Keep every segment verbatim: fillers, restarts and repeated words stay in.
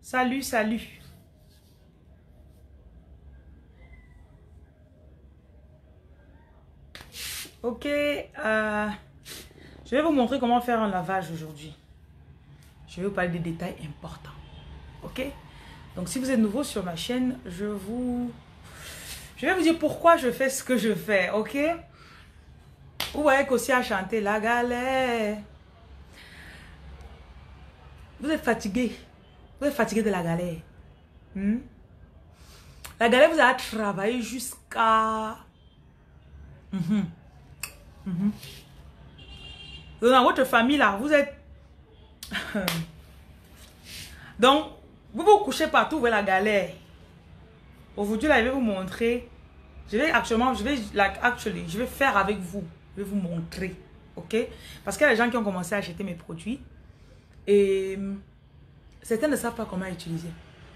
Salut, salut. Ok, euh, je vais vous montrer comment faire un lavage aujourd'hui. Je vais vous parler des détails importants. Ok? Donc, si vous êtes nouveau sur ma chaîne, je vous... Je vais vous dire pourquoi je fais ce que je fais, ok? Vous voyez qu'aussi a chanté la galère. Vous êtes fatigué. Vous êtes fatigué de la galère. Hmm? La galère, vous allez travailler jusqu'à... Mm-hmm. Mm-hmm. Dans votre famille, là, vous êtes... Donc, vous vous couchez partout, vous voyez la galère. Aujourd'hui, là, je vais vous montrer. Je vais actuellement, je vais, like, actually, je vais faire avec vous. Je vais vous montrer. Ok? Parce qu'il y a des gens qui ont commencé à acheter mes produits. Et certains ne savent pas comment utiliser.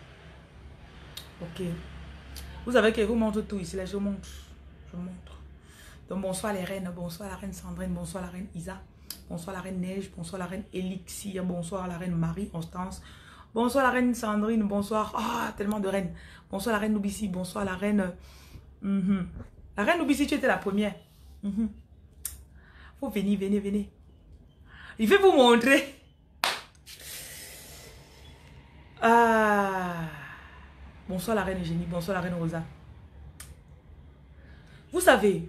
Ok. Vous savez que je vous montre tout ici. Là, je vous montre. Je vous montre. Donc, bonsoir les reines. Bonsoir la reine Sandrine. Bonsoir la reine Isa. Bonsoir la reine Neige. Bonsoir la reine Elixir. Bonsoir la reine Marie-Constance. Bonsoir la reine Sandrine. Bonsoir. Ah, tellement de reines. Bonsoir la reine Noubissi. Bonsoir la reine... Mm-hmm. La reine Noubissi, tu étais la première. Mm-hmm. Faut venir, venez, venez. Il veut vous montrer. Ah. Bonsoir la reine Eugénie. Bonsoir la reine Rosa. Vous savez,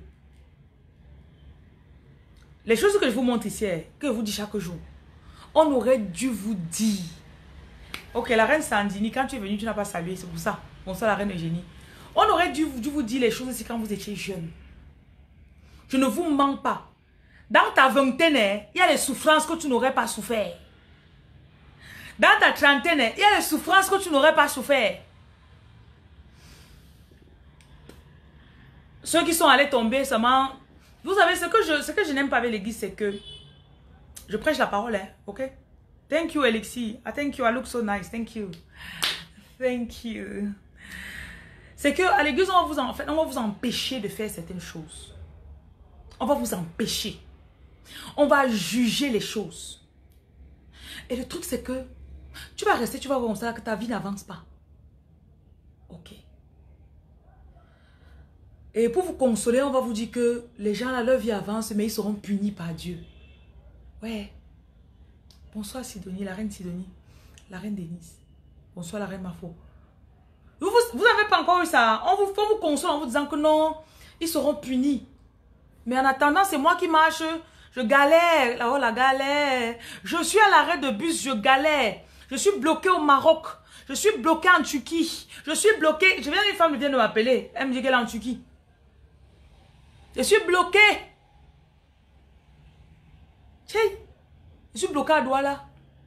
les choses que je vous montre ici, que je vous dis chaque jour, on aurait dû vous dire. Ok, la reine Sandini, quand tu es venue, tu n'as pas salué, c'est pour ça. Bonsoir la reine Eugénie. On aurait dû, dû vous dire les choses ici quand vous étiez jeune. Je ne vous mens pas. Dans ta vingtaine, il y a les souffrances que tu n'aurais pas souffert. Dans ta trentaine, il y a les souffrances que tu n'aurais pas souffert. Ceux qui sont allés tomber seulement... Vous savez, ce que je, ce que je n'aime pas avec l'église, c'est que je prêche la parole, hein, ok? Thank you, Alexis. I thank you. I look so nice. Thank you. Thank you. C'est que à l'église, on va vous en fait, on va vous empêcher de faire certaines choses. On va vous empêcher. On va juger les choses. Et le truc, c'est que tu vas rester, tu vas voir comme ça que ta vie n'avance pas. Ok. Et pour vous consoler, on va vous dire que les gens, là, leur vie avance, mais ils seront punis par Dieu. Ouais. Bonsoir Sidonie, la reine Sidonie. La reine Denise. Bonsoir la reine Mafo. Vous n'avez pas encore eu ça. On vous, faut vous consoler en vous disant que non, ils seront punis. Mais en attendant, c'est moi qui marche. Je galère. Oh, la galère. Je suis à l'arrêt de bus, je galère. Je suis bloqué au Maroc. Je suis bloqué en Turquie. Je suis bloqué. Je viens, une femme vient de m'appeler. Elle me dit qu'elle est en Turquie. Je suis bloqué. Hey, je suis bloqué à Douala.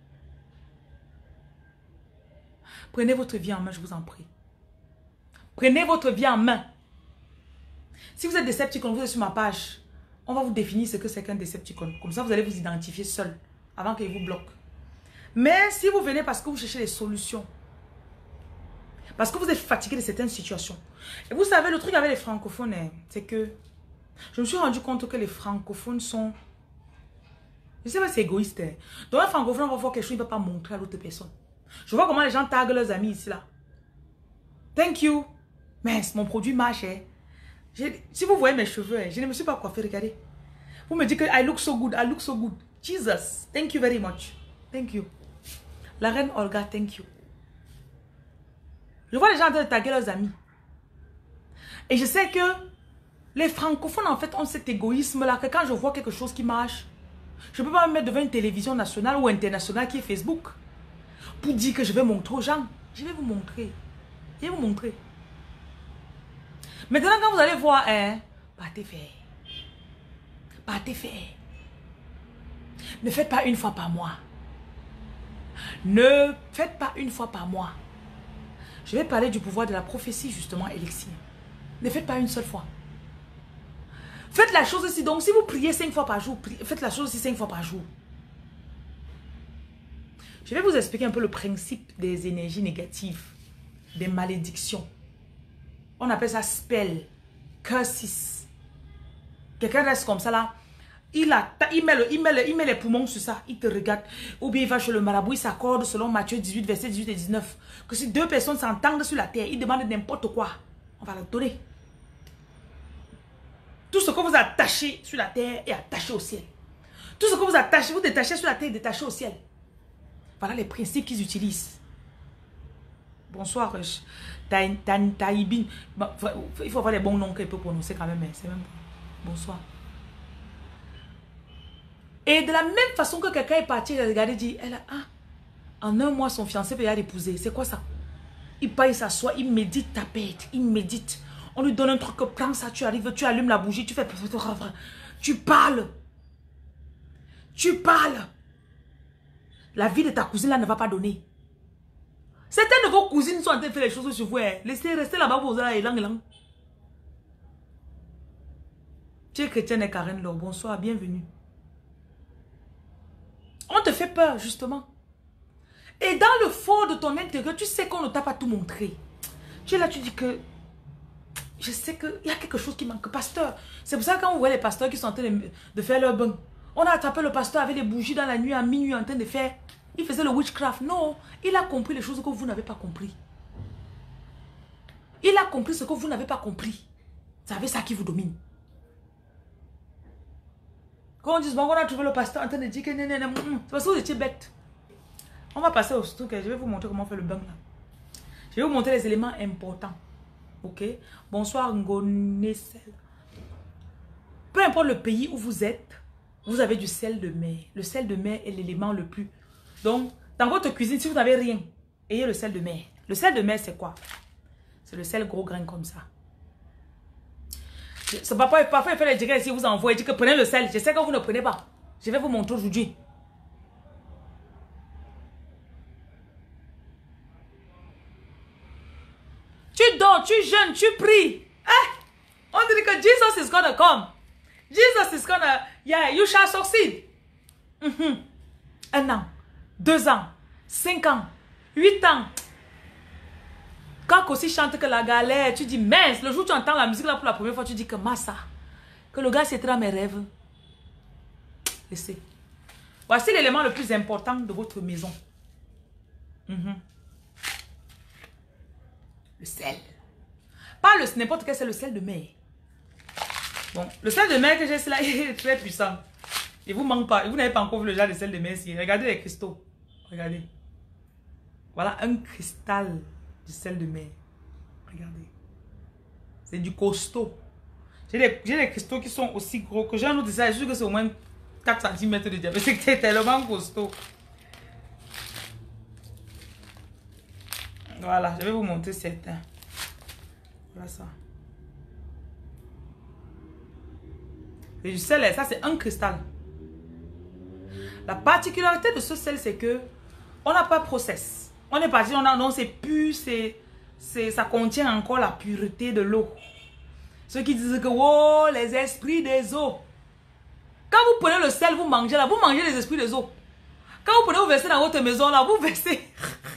Prenez votre vie en main, je vous en prie. Prenez votre vie en main. Si vous êtes Decepticon, vous êtes sur ma page. On va vous définir ce que c'est qu'un Decepticon. Comme ça, vous allez vous identifier seul avant qu'il vous bloque. Mais si vous venez parce que vous cherchez des solutions, parce que vous êtes fatigué de certaines situations. Et vous savez, le truc avec les francophones, c'est que je me suis rendu compte que les francophones sont... Je sais pas, c'est égoïste. Donc un francophone va voir quelque chose, il ne va pas montrer à l'autre personne. Je vois comment les gens taguent leurs amis ici, là. Thank you. Mais mon produit marche. Hein. Si vous voyez mes cheveux, hein, je ne me suis pas coiffée, regardez. Vous me dites que I look so good, I look so good. Jesus, thank you very much. Thank you. La reine Olga, thank you. Je vois les gens en train de taguer leurs amis. Et je sais que les francophones, en fait, ont cet égoïsme-là, que quand je vois quelque chose qui marche, je ne peux pas me mettre devant une télévision nationale ou internationale qui est Facebook pour dire que je vais montrer aux gens. Je vais vous montrer. Je vais vous montrer. Maintenant, quand vous allez voir, hein, partez faire. Partez faire. Ne faites pas une fois par mois. Ne faites pas une fois par mois. Je vais parler du pouvoir de la prophétie, justement, Elixir. Ne faites pas une seule fois. Faites la chose aussi. Donc, si vous priez cinq fois par jour, priez, faites la chose aussi cinq fois par jour. Je vais vous expliquer un peu le principe des énergies négatives, des malédictions. On appelle ça spell, curses. Quelqu'un reste comme ça là. Il, a, il, met le, il, met le, il met les poumons sur ça, il te regarde. Ou bien il va chez le marabout, il s'accorde selon Matthieu dix-huit, versets dix-huit et dix-neuf. Que si deux personnes s'entendent sur la terre, ils demandent n'importe quoi, on va le donner. Tout ce que vous attachez sur la terre est attaché au ciel. Tout ce que vous attachez, vous détachez sur la terre est détaché au ciel. Voilà les principes qu'ils utilisent. Bonsoir, Taïbin. Bon, il faut avoir les bons noms qu'elle peut prononcer quand même. C'est même bonsoir. Et de la même façon que quelqu'un est parti, il a regardé et dit, elle a, ah, en un mois, son fiancé peut y aller épouser. C'est quoi ça? Il part, il s'assoit, il médite ta bête, il médite. On lui donne un truc, prends ça, tu arrives, tu allumes la bougie, tu fais... Tu parles. Tu parles. La vie de ta cousine là ne va pas donner. Certaines de vos cousines sont en train de faire les choses sur vous. Hein. Laissez rester là-bas, vous allez lang lang. Tu es chrétienne et Karen Laure, bonsoir, bienvenue. On te fait peur, justement. Et dans le fond de ton intérieur, tu sais qu'on ne t'a pas tout montré. Tu es là, tu dis que... Je sais qu'il y a quelque chose qui manque. Pasteur, c'est pour ça que quand vous voyez les pasteurs qui sont en train de, de faire leur bain, on a attrapé le pasteur avec des bougies dans la nuit, à minuit, en train de faire... Il faisait le witchcraft. Non, il a compris les choses que vous n'avez pas compris. Il a compris ce que vous n'avez pas compris. C'est avec ça qui vous domine. Quand on dit, bon, on a trouvé le pasteur en train de dire que... C'est parce que vous étiez bête. On va passer au truc. Je vais vous montrer comment on fait le bain là. Je vais vous montrer les éléments importants. Ok? Bonsoir Ngonesel. Peu importe le pays où vous êtes, vous avez du sel de mer. Le sel de mer est l'élément le plus... Donc, dans votre cuisine, si vous n'avez rien, ayez le sel de mer. Le sel de mer, c'est quoi? C'est le sel gros grain comme ça. Ce papa, parfois, il fait les directs ici, vous envoie, il dit que prenez le sel. Je sais que vous ne prenez pas. Je vais vous montrer aujourd'hui. Tu dors, tu jeûnes, tu pries. Eh? On dit que Jesus is gonna come. Jesus is gonna, yeah, you shall succeed. Mm-hmm. Un an, deux ans, cinq ans, huit ans. Quand aussi chante que la galère, tu dis mince, le jour où tu entends la musique là pour la première fois, tu dis que massa. Que le gars c'était dans mes rêves. Laissez. Voici l'élément le plus important de votre maison. Mm-hmm. Le sel. Pas le n'importe quel, c'est le sel de mer. Bon, le sel de mer que j'ai, c'est là, il est très puissant. Il vous manque pas. Vous n'avez pas encore vu le genre de sel de mer ici. Regardez les cristaux. Regardez. Voilà un cristal du sel de mer. Regardez. C'est du costaud. J'ai des, des cristaux qui sont aussi gros que j'ai un autre ça. Je suis sûr que c'est au moins quatre centimètres de diamètre. C'est tellement costaud. Voilà, je vais vous montrer certains. Voilà ça. Et du sel, ça c'est un cristal. La particularité de ce sel, c'est que on n'a pas de process. On est parti, on a non, c'est pur, c'est, c'est, ça contient encore la pureté de l'eau. Ceux qui disent que oh, les esprits des eaux. Quand vous prenez le sel, vous mangez là, vous mangez les esprits des eaux. Quand vous prenez, vous versez dans votre maison là, vous versez.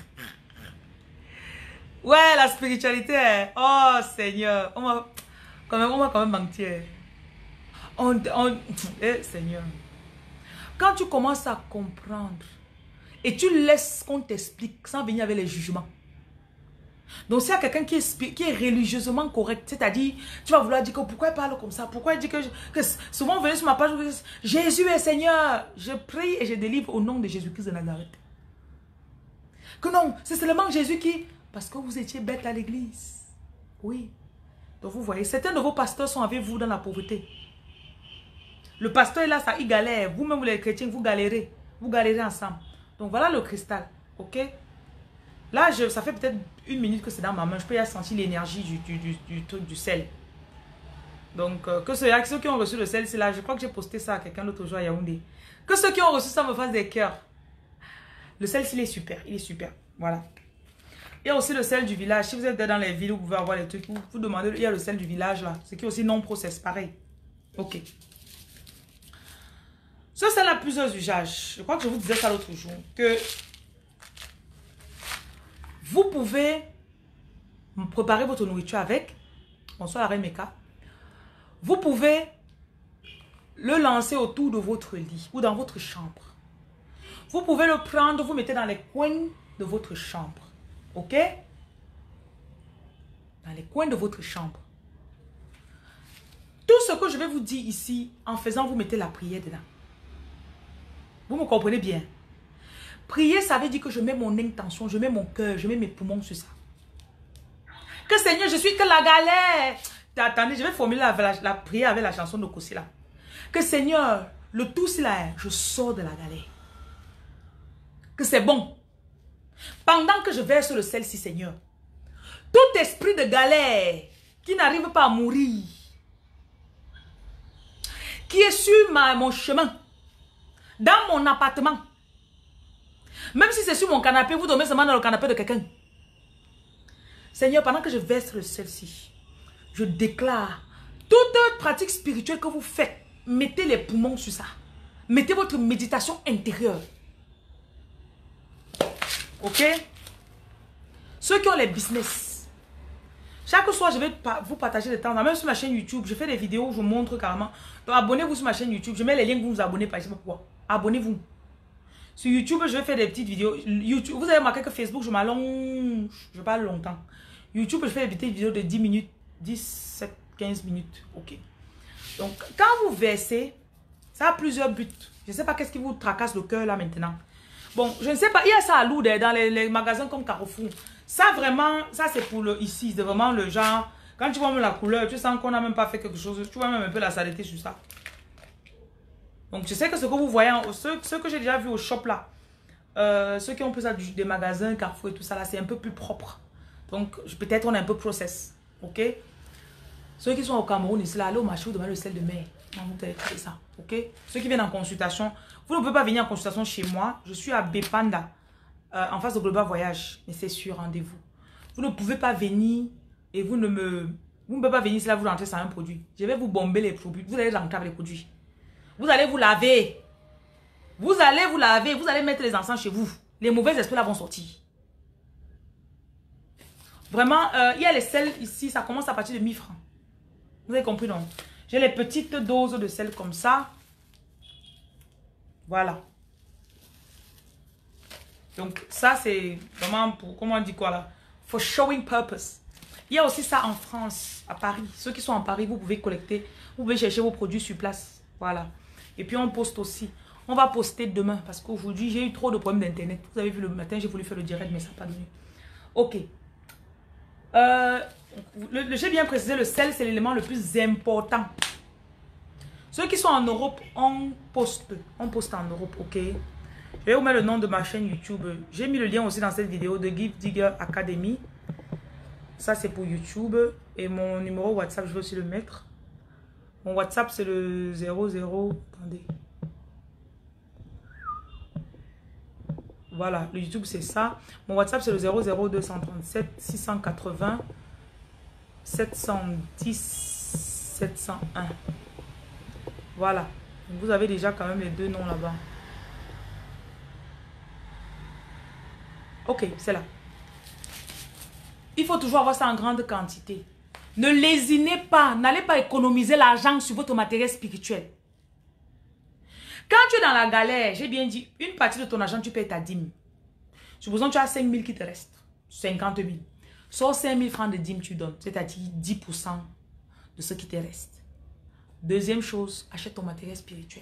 Ouais, la spiritualité. Oh Seigneur, on va quand même, on va quand même mentir. On, on, eh, Seigneur. Quand tu commences à comprendre et tu laisses qu'on t'explique sans venir avec les jugements. Donc s'il y a quelqu'un qui est, qui est religieusement correct, c'est-à-dire, tu vas vouloir dire que pourquoi il parle comme ça, pourquoi il dit que, je, que souvent venez sur ma page, Jésus est Seigneur, je prie et je délivre au nom de Jésus-Christ de Nazareth. Que non, c'est seulement Jésus qui, parce que vous étiez bête à l'église. Oui. Donc vous voyez, certains de vos pasteurs sont avec vous dans la pauvreté. Le pasteur est là, ça, il galère. Vous-même, les chrétiens, vous galérez. Vous galérez ensemble. Donc voilà le cristal. Ok? Là, je, ça fait peut-être une minute que c'est dans ma main. Je peux y sentir l'énergie du, du, du, du truc, du sel. Donc, euh, que ceux, ceux qui ont reçu le sel, c'est là. Je crois que j'ai posté ça à quelqu'un l'autre jour à Yaoundé. Que ceux qui ont reçu ça me fassent des cœurs. Le sel, il est super. Il est super. Voilà. Il y a aussi le sel du village. Si vous êtes dans les villes, vous pouvez avoir les trucs. Vous, vous demandez, il y a le sel du village là. C'est qui est aussi non process. Pareil. Ok. Ce sel a plusieurs usages. Je crois que je vous disais ça l'autre jour. Que vous pouvez préparer votre nourriture avec. Bonsoir la reine Meka. Vous pouvez le lancer autour de votre lit ou dans votre chambre. Vous pouvez le prendre, vous mettez dans les coins de votre chambre. Ok? Dans les coins de votre chambre. Tout ce que je vais vous dire ici, en faisant, vous mettez la prière dedans. Vous me comprenez bien? Prier, ça veut dire que je mets mon intention, je mets mon cœur, je mets mes poumons sur ça. Que Seigneur, je suis que la galère. Attendez, je vais formuler la, la, la prière avec la chanson de Kossi là. Que Seigneur, le tout c'est là, je sors de la galère. Que c'est bon. Pendant que je verse le sel-ci, Seigneur, tout esprit de galère qui n'arrive pas à mourir, qui est sur ma, mon chemin, dans mon appartement, même si c'est sur mon canapé, vous dormez seulement dans le canapé de quelqu'un. Seigneur, pendant que je verse le sel-ci, je déclare toute pratique spirituelle que vous faites, mettez les poumons sur ça. Mettez votre méditation intérieure. Ok? Ceux qui ont les business. Chaque soir, je vais vous partager des temps. Même sur ma chaîne YouTube, je fais des vidéos où je montre carrément. Donc, abonnez-vous sur ma chaîne YouTube. Je mets les liens que vous vous abonnez. Pas, je sais pas pourquoi. Abonnez-vous. Sur YouTube, je vais faire des petites vidéos. YouTube, vous avez remarqué que Facebook, je m'allonge. Je parle longtemps. YouTube, je fais des petites vidéos de dix minutes. dix, sept, quinze minutes. Ok. Donc, quand vous versez, ça a plusieurs buts. Je ne sais pas qu'est-ce qui vous tracasse le cœur là maintenant. Bon, je ne sais pas. Il y a ça à Lourdes dans les, les magasins comme Carrefour. Ça vraiment, ça c'est pour le ici. C'est vraiment le genre. Quand tu vois même la couleur, tu sens qu'on n'a même pas fait quelque chose. Tu vois même un peu la saleté sur ça. Donc, je sais que ce que vous voyez, ce, ce que j'ai déjà vu au shop là, euh, ceux qui ont pris ça du, des magasins, Carrefour et tout ça là, c'est un peu plus propre. Donc, peut-être on est un peu process. Ok? Ceux qui sont au Cameroun, ici là, allez au marché, vous demandez le sel de mer. Non, vous avez fait ça. Ok? Ceux qui viennent en consultation, vous ne pouvez pas venir en consultation chez moi. Je suis à Bepanda, euh, en face de Global Voyage. Mais c'est sur rendez-vous. Vous ne pouvez pas venir et vous ne me... Vous ne pouvez pas venir si là vous rentrez sans un produit. Je vais vous bomber les produits. Vous allez rentrer avec les produits. Vous allez vous laver. Vous allez vous laver. Vous allez mettre les encens chez vous. Les mauvais esprits là vont sortir. Vraiment, euh, il y a les sels ici. Ça commence à partir de mille francs. Vous avez compris donc? J'ai les petites doses de sel comme ça. Voilà. Donc ça c'est vraiment pour, comment on dit quoi là? For showing purpose. Il y a aussi ça en France, à Paris. Ceux qui sont en Paris, vous pouvez collecter. Vous pouvez chercher vos produits sur place. Voilà. Et puis on poste aussi. On va poster demain parce qu'aujourd'hui j'ai eu trop de problèmes d'internet. Vous avez vu le matin, j'ai voulu faire le direct mais ça n'a pas donné. Ok. Euh, le, le, j'ai bien précisé, le sel c'est l'élément le plus important. Ceux qui sont en Europe, on poste. On poste en Europe, ok. Je vais vous mettre le nom de ma chaîne YouTube. J'ai mis le lien aussi dans cette vidéo de Gift Digger Academy. Ça c'est pour YouTube. Et mon numéro WhatsApp, je vais aussi le mettre. Mon WhatsApp c'est le zéro zéro. Attendez. Voilà, le YouTube c'est ça. Mon WhatsApp c'est le zéro zéro deux cent trente-sept six cent quatre-vingts sept cent dix sept cent un. Voilà. Vous avez déjà quand même les deux noms là-bas. Ok, c'est là. Il faut toujours avoir ça en grande quantité. Ne lésinez pas. N'allez pas économiser l'argent sur votre matériel spirituel. Quand tu es dans la galère, j'ai bien dit, une partie de ton argent, tu payes ta dîme. Supposons que tu as cinq mille qui te restent. cinquante mille. Sors cinq mille francs de dîme, tu donnes. C'est-à-dire dix pour cent de ce qui te reste. Deuxième chose, achète ton matériel spirituel.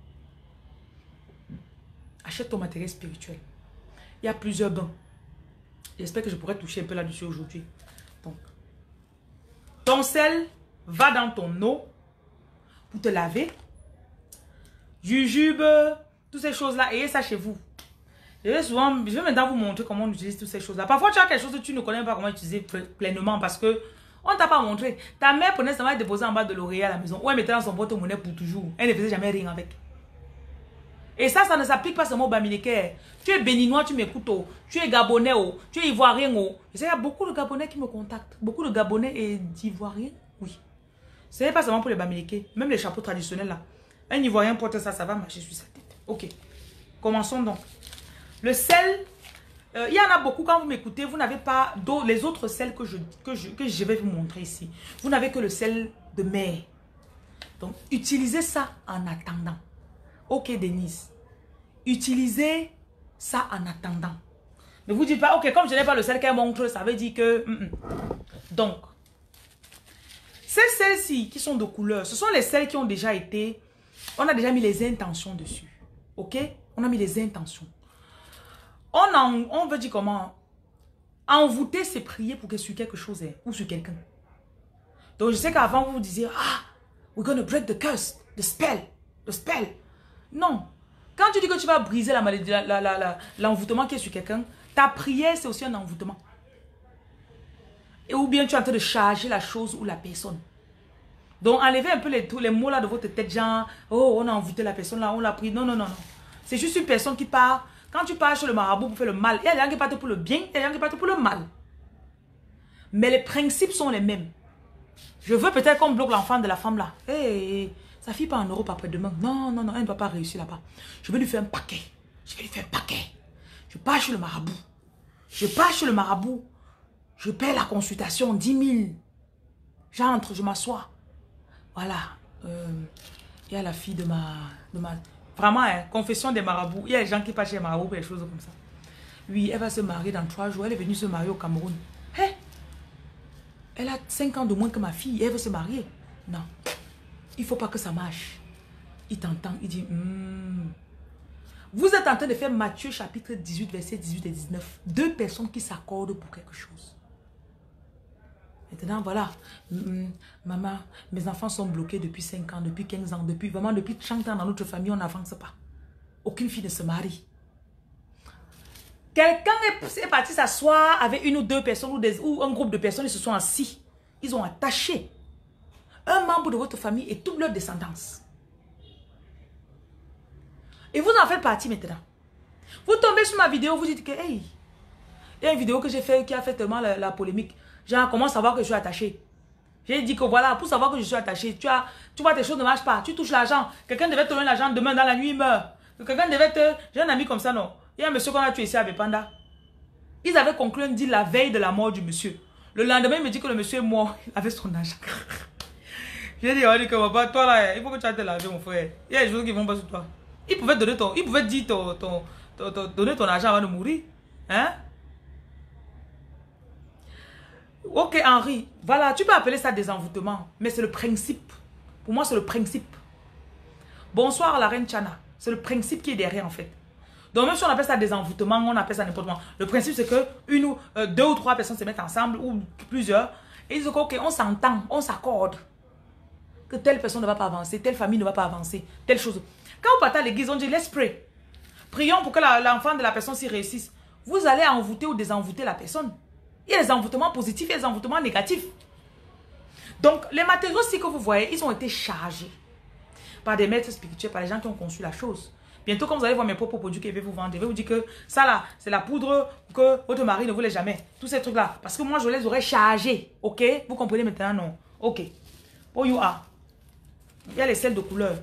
Achète ton matériel spirituel. Il y a plusieurs bains. J'espère que je pourrai toucher un peu là-dessus aujourd'hui. Donc, ton sel va dans ton eau pour te laver. Jujube, toutes ces choses-là, ayez ça chez vous. Je vais souvent, je vais maintenant vous montrer comment on utilise toutes ces choses-là. Parfois, tu as quelque chose que tu ne connais pas comment utiliser pleinement parce que on ne t'a pas montré. Ta mère prenait seulement déposer en bas de l'oreiller à la maison ou elle mettait dans son porte-monnaie pour toujours. Elle ne faisait jamais rien avec. Et ça, ça ne s'applique pas seulement au Bamileke. Tu es béninois, tu m'écoutes. Oh. Tu es gabonais, oh. Tu es ivoirien. Oh. Je sais, il y a beaucoup de gabonais qui me contactent. Beaucoup de gabonais et d'ivoiriens. Oui. Ce n'est pas seulement pour les Bamileke. Même les chapeaux traditionnels là. Un ivoirien porte ça, ça va marcher sur sa tête. Ok. Commençons donc. Le sel, euh, il y en a beaucoup. Quand vous m'écoutez, vous n'avez pas d'eau. Les autres sels que je, que, je, que je vais vous montrer ici. Vous n'avez que le sel de mer. Donc, utilisez ça en attendant. Ok, Denise. Utilisez ça en attendant. Ne vous dites pas, ok, comme je n'ai pas le sel qu'elle montre, ça veut dire que... Mm -mm. Donc, ces sels-ci qui sont de couleur, ce sont les sels qui ont déjà été... On a déjà mis les intentions dessus. Ok? On a mis les intentions. On, en, on veut dire comment? Envoûter, c'est prier pour que sur quelque chose hein, ou sur quelqu'un. Donc, je sais qu'avant, vous vous disiez, ah, we're going to break the curse, the spell, the spell. Non. Quand tu dis que tu vas briser la maladie, l'envoûtement la, la, la, la, qui est sur quelqu'un, ta prière, c'est aussi un envoûtement. Et ou bien tu es en train de charger la chose ou la personne. Donc, enlevez un peu les, tous les mots là de votre tête, genre, oh, on a envoûté la personne là, on l'a pris. Non, non, non, non. C'est juste une personne qui part. Quand tu pars chez le marabout pour faire le mal, il y a des gens qui partent pour le bien, il y a des gens qui partent pour le mal. Mais les principes sont les mêmes. Je veux peut-être qu'on bloque l'enfant de la femme là. Hey, hey, sa fille part en Europe après-demain. Non, non, non, elle ne va pas réussir là-bas. Je vais lui faire un paquet. Je vais lui faire un paquet. Je pars chez le marabout. Je pars chez le marabout. Je paie la consultation, dix mille. J'entre, je m'assois. Voilà. Euh, il y a la fille de ma... De ma vraiment, hein, confession des marabouts. Il y a des gens qui passent chez les marabouts et des choses comme ça. Oui, elle va se marier dans trois jours. Elle est venue se marier au Cameroun. Hé! Hey, elle a cinq ans de moins que ma fille. Elle veut se marier. Non. Il ne faut pas que ça marche. Il t'entend. Il dit... Hmm. Vous êtes en train de faire Matthieu chapitre dix-huit, verset dix-huit et dix-neuf. Deux personnes qui s'accordent pour quelque chose. Maintenant, voilà. Mm, maman, mes enfants sont bloqués depuis cinq ans, depuis quinze ans, depuis vraiment depuis trente ans dans notre famille, on n'avance pas. Aucune fille ne se marie. Quelqu'un est, est parti s'asseoir avec une ou deux personnes ou, des, ou un groupe de personnes, ils se sont assis. Ils ont attaché un membre de votre famille et toute leur descendance. Et vous en faites partie maintenant. Vous tombez sur ma vidéo, vous dites que, hey, il y a une vidéo que j'ai fait qui a fait tellement la, la polémique. Genre, comment savoir que je suis attaché? J'ai dit que voilà, pour savoir que je suis attaché, tu, as, tu vois, tes choses ne marchent pas. Tu touches l'argent. Quelqu'un devait te donner l'argent demain dans la nuit, il meurt. Quelqu'un devait te... J'ai un ami comme ça, non? Il y a un monsieur qu'on a tué ici à Bepanda. Ils avaient conclu un deal la veille de la mort du monsieur. Le lendemain, il me dit que le monsieur est mort. Il avait son argent. J'ai dit, on dit que papa, toi là, il faut que tu ailles te laver, mon frère. Il y a des choses qui vont pas sur toi. Il pouvait donner ton... Il pouvait dire ton, ton, ton, ton, donner ton argent avant de mourir. Hein? Ok, Henri, voilà, tu peux appeler ça des envoûtements, mais c'est le principe. Pour moi, c'est le principe. Bonsoir, la reine Chana. C'est le principe qui est derrière, en fait. Donc, même si on appelle ça des envoûtements, on appelle ça n'importe quoi. Le principe, c'est que une ou euh, deux ou trois personnes se mettent ensemble, ou plusieurs, et ils disent, ok, on s'entend, on s'accorde. Que telle personne ne va pas avancer, telle famille ne va pas avancer, telle chose. Quand vous partez à l'église, on dit, let's pray. Prions pour que l'enfant la, de la personne s'y réussisse. Vous allez envoûter ou désenvoûter la personne. Il y a des envoûtements positifs et des envoûtements négatifs. Donc, les matériaux aussi que vous voyez, ils ont été chargés par des maîtres spirituels, par les gens qui ont conçu la chose. Bientôt, quand vous allez voir mes propres produits que je vais vous vendre, je vais vous dire que ça là, c'est la poudre que votre mari ne voulait jamais. Tous ces trucs-là. Parce que moi, je les aurais chargés. Ok? Vous comprenez maintenant? Non. Ok. Oh, you are. Il y a les sels de couleur.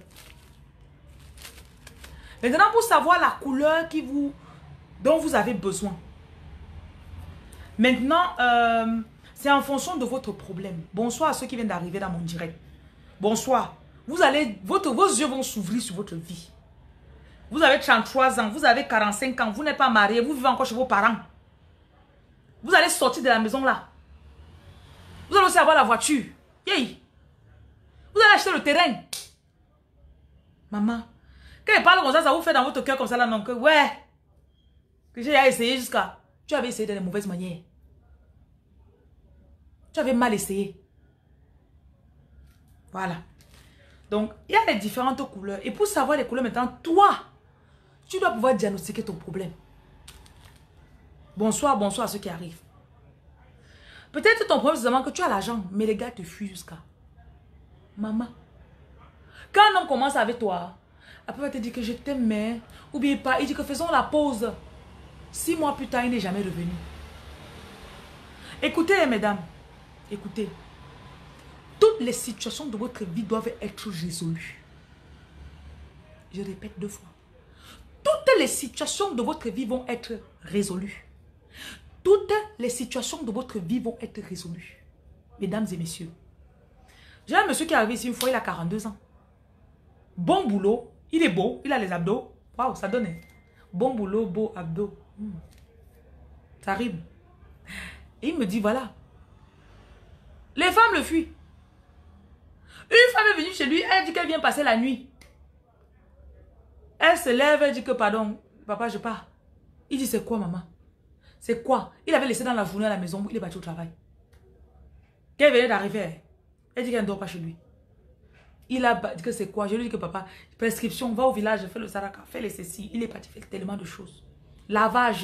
Maintenant, pour savoir la couleur qui vous, dont vous avez besoin. Maintenant, euh, c'est en fonction de votre problème. Bonsoir à ceux qui viennent d'arriver dans mon direct. Bonsoir. Vous allez, votre, vos yeux vont s'ouvrir sur votre vie. Vous avez trente-trois ans, vous avez quarante-cinq ans, vous n'êtes pas marié, vous vivez encore chez vos parents. Vous allez sortir de la maison là. Vous allez aussi avoir la voiture. Yay. Vous allez acheter le terrain. Maman, quand elle parle comme ça, ça vous fait dans votre cœur comme ça là, non, que ouais. Que j'ai essayé jusqu'à... Tu avais essayé de la mauvaise manière. Tu avais mal essayé. Voilà. Donc, il y a les différentes couleurs. Et pour savoir les couleurs maintenant, toi, tu dois pouvoir diagnostiquer ton problème. Bonsoir, bonsoir à ceux qui arrivent. Peut-être ton problème, c'est seulement que tu as l'argent, mais les gars te fuient jusqu'à... Maman. Quand un homme commence avec toi, après il va te dire que je t'aime, mais... Ou bien pas, il dit que faisons la pause. Six mois plus tard, il n'est jamais revenu. Écoutez, mesdames. Écoutez. Toutes les situations de votre vie doivent être résolues. Je répète deux fois. Toutes les situations de votre vie vont être résolues. Toutes les situations de votre vie vont être résolues. Mesdames et messieurs. J'ai un monsieur qui est arrivé ici une fois, il a quarante-deux ans. Bon boulot, il est beau, il a les abdos. Waouh, ça donne. Bon boulot, beau abdos. Hmm. Ça rime. Et il me dit, voilà. Les femmes le fuient. Une femme est venue chez lui, elle dit qu'elle vient passer la nuit. Elle se lève, elle dit que pardon, papa, je pars. Il dit, c'est quoi, maman? C'est quoi? Il avait laissé dans la journée à la maison, il est parti au travail. Qu'elle venait d'arriver, elle dit qu'elle ne dort pas chez lui. Il a dit que c'est quoi? Je lui dis que papa, prescription, va au village, fais le saraka, fais les ceci. Il est parti faire tellement de choses. Lavage.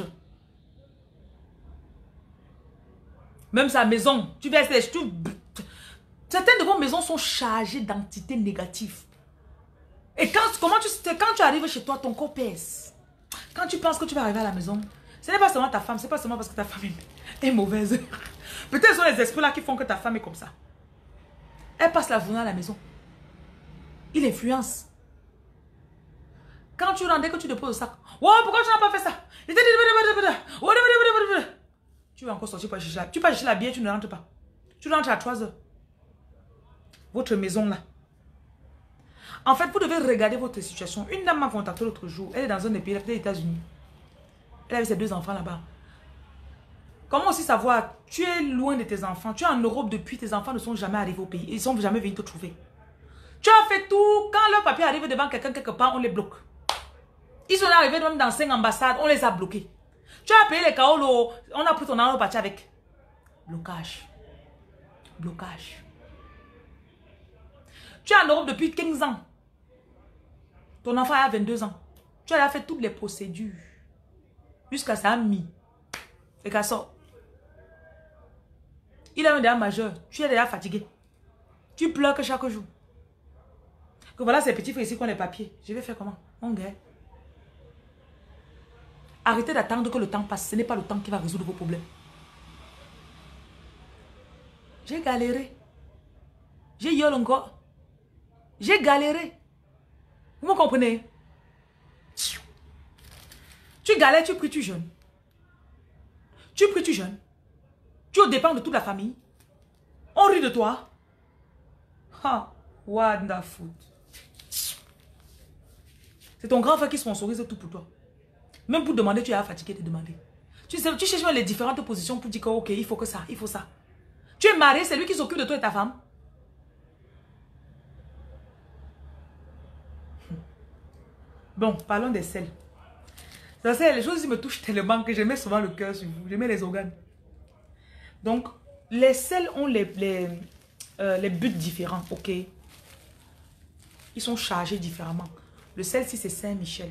Même sa maison, tu verses les... Tu, certaines de vos maisons sont chargées d'entités négatives. Et quand, comment tu, quand tu arrives chez toi, ton corps pèse. Quand tu penses que tu vas arriver à la maison, ce n'est pas seulement ta femme, ce n'est pas seulement parce que ta femme est, est mauvaise. Peut-être ce sont les esprits là qui font que ta femme est comme ça. Elle passe la journée à la maison. Il influence. Quand tu rentres, dès que tu déposes le sac, wow, pourquoi tu n'as pas fait ça? Tu vas encore sortir pour chercher la... Tu vas chercher la bière, tu ne rentres pas. Tu rentres à trois heures. Votre maison là. En fait, vous devez regarder votre situation. Une dame m'a contacté l'autre jour. Elle est dans un des pays, elle est aux États-Unis. Elle avait ses deux enfants là-bas. Comment aussi savoir? Tu es loin de tes enfants. Tu es en Europe depuis, tes enfants ne sont jamais arrivés au pays. Ils ne sont jamais venus te trouver. Tu as fait tout. Quand leur papier arrive devant quelqu'un quelque part, on les bloque. Ils sont arrivés même dans cinq ambassades, on les a bloqués. Tu as payé les kaolos, on a pris ton argent, on est parti avec. Blocage. Blocage. Tu es en Europe depuis quinze ans. Ton enfant a vingt-deux ans. Tu as fait toutes les procédures. Jusqu'à ça a mis. Et qu'à ça. Il est un déjà majeur. Tu es déjà fatigué. Tu pleures que chaque jour. Que voilà ces petits frères ici qui ont les papiers. Je vais faire comment? Mon gars. Arrêtez d'attendre que le temps passe. Ce n'est pas le temps qui va résoudre vos problèmes. J'ai galéré. J'ai eu encore. J'ai galéré. Vous me comprenez? Tu galères, tu pries, tu jeûnes. Tu pries, tu jeûnes. Tu au dépend de toute la famille. On rit de toi. Ha, wonderful. C'est ton grand frère qui sponsorise tout pour toi. Même pour demander, tu es fatigué de demander. Tu, sais, tu cherches les différentes positions pour dire que, ok, il faut que ça, il faut ça. Tu es marié, c'est lui qui s'occupe de toi et ta femme. Bon, parlons des selles. Ça, c'est les choses qui me touchent tellement que je mets souvent le cœur sur vous. Je mets les organes. Donc, les selles ont les, les, euh, les buts différents, ok? Ils sont chargés différemment. Le sel, si c'est Saint-Michel.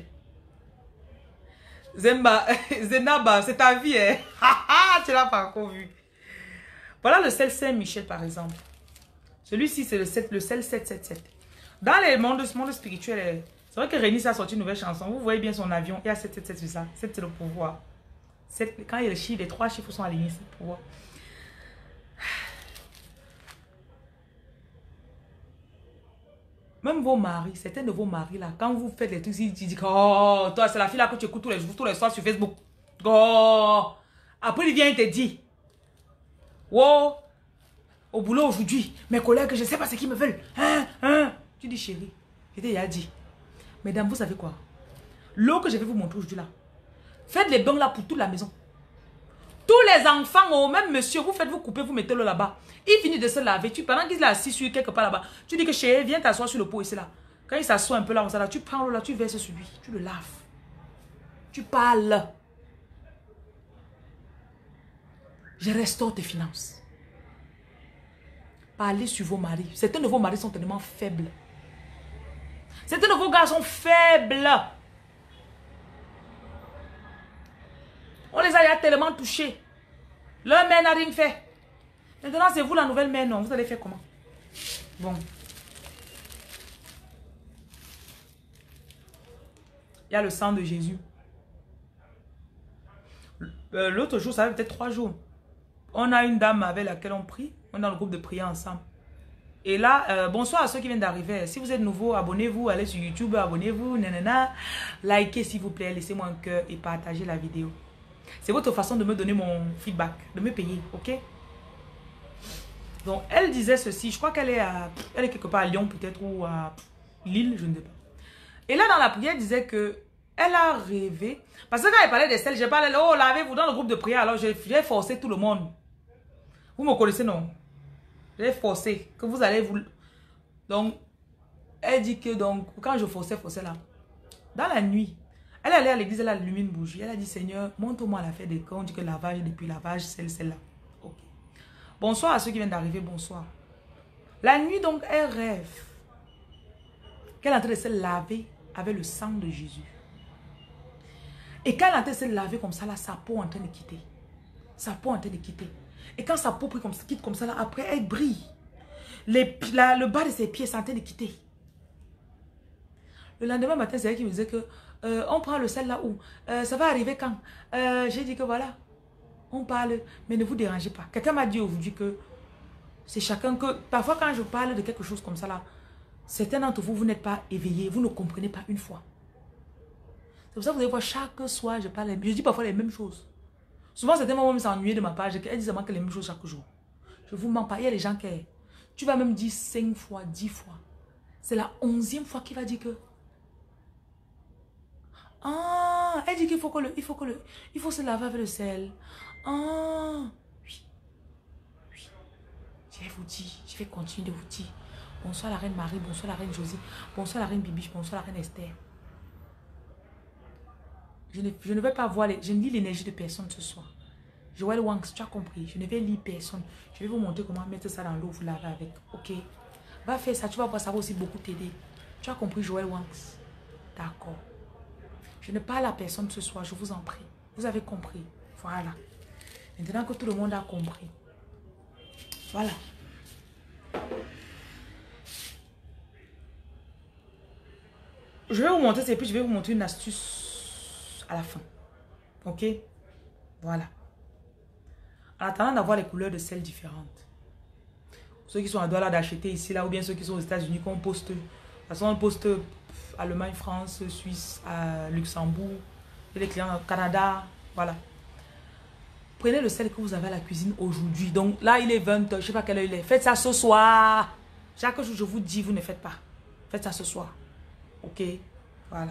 Zemba, Zenaba, c'est ta vie, hein? Tu l'as pas encore vu. Voilà le sel Saint-Michel, par exemple. Celui-ci, c'est le, le sel sept sept sept. Dans les mondes, monde spirituel, c'est vrai que Rémi a sorti une nouvelle chanson. Vous voyez bien son avion. Il y a sept sept sept sur ça. sept, c'est le pouvoir. sept, quand il y a le chiffre, les trois chiffres sont alignés, c'est le pouvoir. Même vos maris, certains de vos maris là, quand vous faites les trucs, ils disent que oh, toi c'est la fille là que tu écoutes tous les jours, tous les soirs sur Facebook. Oh. Après il vient, il te dit, wow, au boulot aujourd'hui, mes collègues, je ne sais pas ce qu'ils me veulent. Hein, hein. Tu dis chérie, je t'ai déjà dit. Mesdames, vous savez quoi? L'eau que je vais vous montrer aujourd'hui là, faites les bains là pour toute la maison. Tous les enfants, oh, même monsieur, vous faites, vous coupez, vous mettez l'eau là-bas. Il finit de se laver. Tu, pendant qu'il est assis sur quelque part là-bas, tu dis que chérie, viens t'asseoir sur le pot ici là. Quand il s'assoit un peu là, on là, tu prends l'eau là, tu verses sur lui, tu le laves. Tu parles. Je restaure tes finances. Parlez sur vos maris. Certains de vos maris sont tellement faibles. Certains de vos gars sont faibles. On les a tellement touchés. Leur mère n'a rien fait. Maintenant, c'est vous la nouvelle mère, non? Vous allez faire comment? Bon. Il y a le sang de Jésus. Euh, L'autre jour, ça fait peut-être trois jours. On a une dame avec laquelle on prie. On est dans le groupe de prière ensemble. Et là, euh, bonsoir à ceux qui viennent d'arriver. Si vous êtes nouveau, abonnez-vous. Allez sur YouTube, abonnez-vous. Nanana. Likez s'il vous plaît. Laissez-moi un cœur et partagez la vidéo. C'est votre façon de me donner mon feedback, de me payer, ok? Donc, elle disait ceci. Je crois qu'elle est, à, elle est quelque part à Lyon peut-être ou à Lille, je ne sais pas. Et là, dans la prière, elle disait que elle a rêvé. Parce que quand elle parlait des sels, j'ai parlé, oh, lavez-vous dans le groupe de prière. Alors, j'ai forcé tout le monde. Vous me connaissez, non? J'ai forcé que vous allez vous... Donc, elle dit que donc, quand je forçais, forçais là, dans la nuit, elle allait à l'église, elle a allumé une bougie. Elle a dit, Seigneur, montre-moi la fête des camps. On dit que lavage, depuis lavage, celle, celle-là. Ok. Bonsoir à ceux qui viennent d'arriver, bonsoir. La nuit, donc, elle rêve qu'elle est en train de se laver avec le sang de Jésus. Et quand elle est en train de se laver comme ça, là, sa peau est en train de quitter. Sa peau est en train de quitter. Et quand sa peau comme ça, quitte comme ça, là, après, elle brille. Les, la, le bas de ses pieds est en train de quitter. Le lendemain matin, c'est elle qui me disait que euh, on prend le sel là où euh, ça va arriver quand euh, j'ai dit que voilà, on parle, mais ne vous dérangez pas. Quelqu'un m'a dit aujourd'hui que c'est chacun que... Parfois, quand je parle de quelque chose comme ça là, certains d'entre vous, vous n'êtes pas éveillés, vous ne comprenez pas une fois. C'est pour ça que vous allez voir, chaque soir, je parle, je dis parfois les mêmes choses. Souvent, certains vont même s'ennuyer de ma page, elles disent que les mêmes choses chaque jour. Je ne vous mens pas, il y a des gens qui... Tu vas même dire cinq fois, dix fois. C'est la onzième fois qu'il va dire que... Ah, elle dit qu'il faut que le... Il faut que le... Il faut se laver avec le sel. Ah, oui. Oui. Je vais vous dire, je vais continuer de vous dire. Bonsoir la reine Marie, bonsoir la reine Josie, bonsoir la reine Bibiche, bonsoir la reine Esther. Je ne, je ne vais pas voir, les, je ne lis l'énergie de personne ce soir. Joël Wanks, tu as compris, je ne vais lire personne. Je vais vous montrer comment mettre ça dans l'eau, vous laver avec. Ok, va faire ça, tu vas voir, ça va aussi beaucoup t'aider. Tu as compris, Joël Wanks? D'accord. Je ne parle à personne ce soir, je vous en prie. Vous avez compris. Voilà. Maintenant que tout le monde a compris. Voilà. Je vais vous montrer ça et puis je vais vous montrer une astuce à la fin. Ok? Voilà. En attendant d'avoir les couleurs de sel différentes. Ceux qui sont à Douala d'acheter ici, là, ou bien ceux qui sont aux États-Unis, qu'on poste. De toute façon, on poste Allemagne, France, Suisse, à Luxembourg, et les clients au Canada. Voilà. Prenez le sel que vous avez à la cuisine aujourd'hui. Donc là, il est vingt heures, je ne sais pas quelle heure il est. Faites ça ce soir. Chaque jour, je vous dis, vous ne faites pas. Faites ça ce soir. Ok, voilà.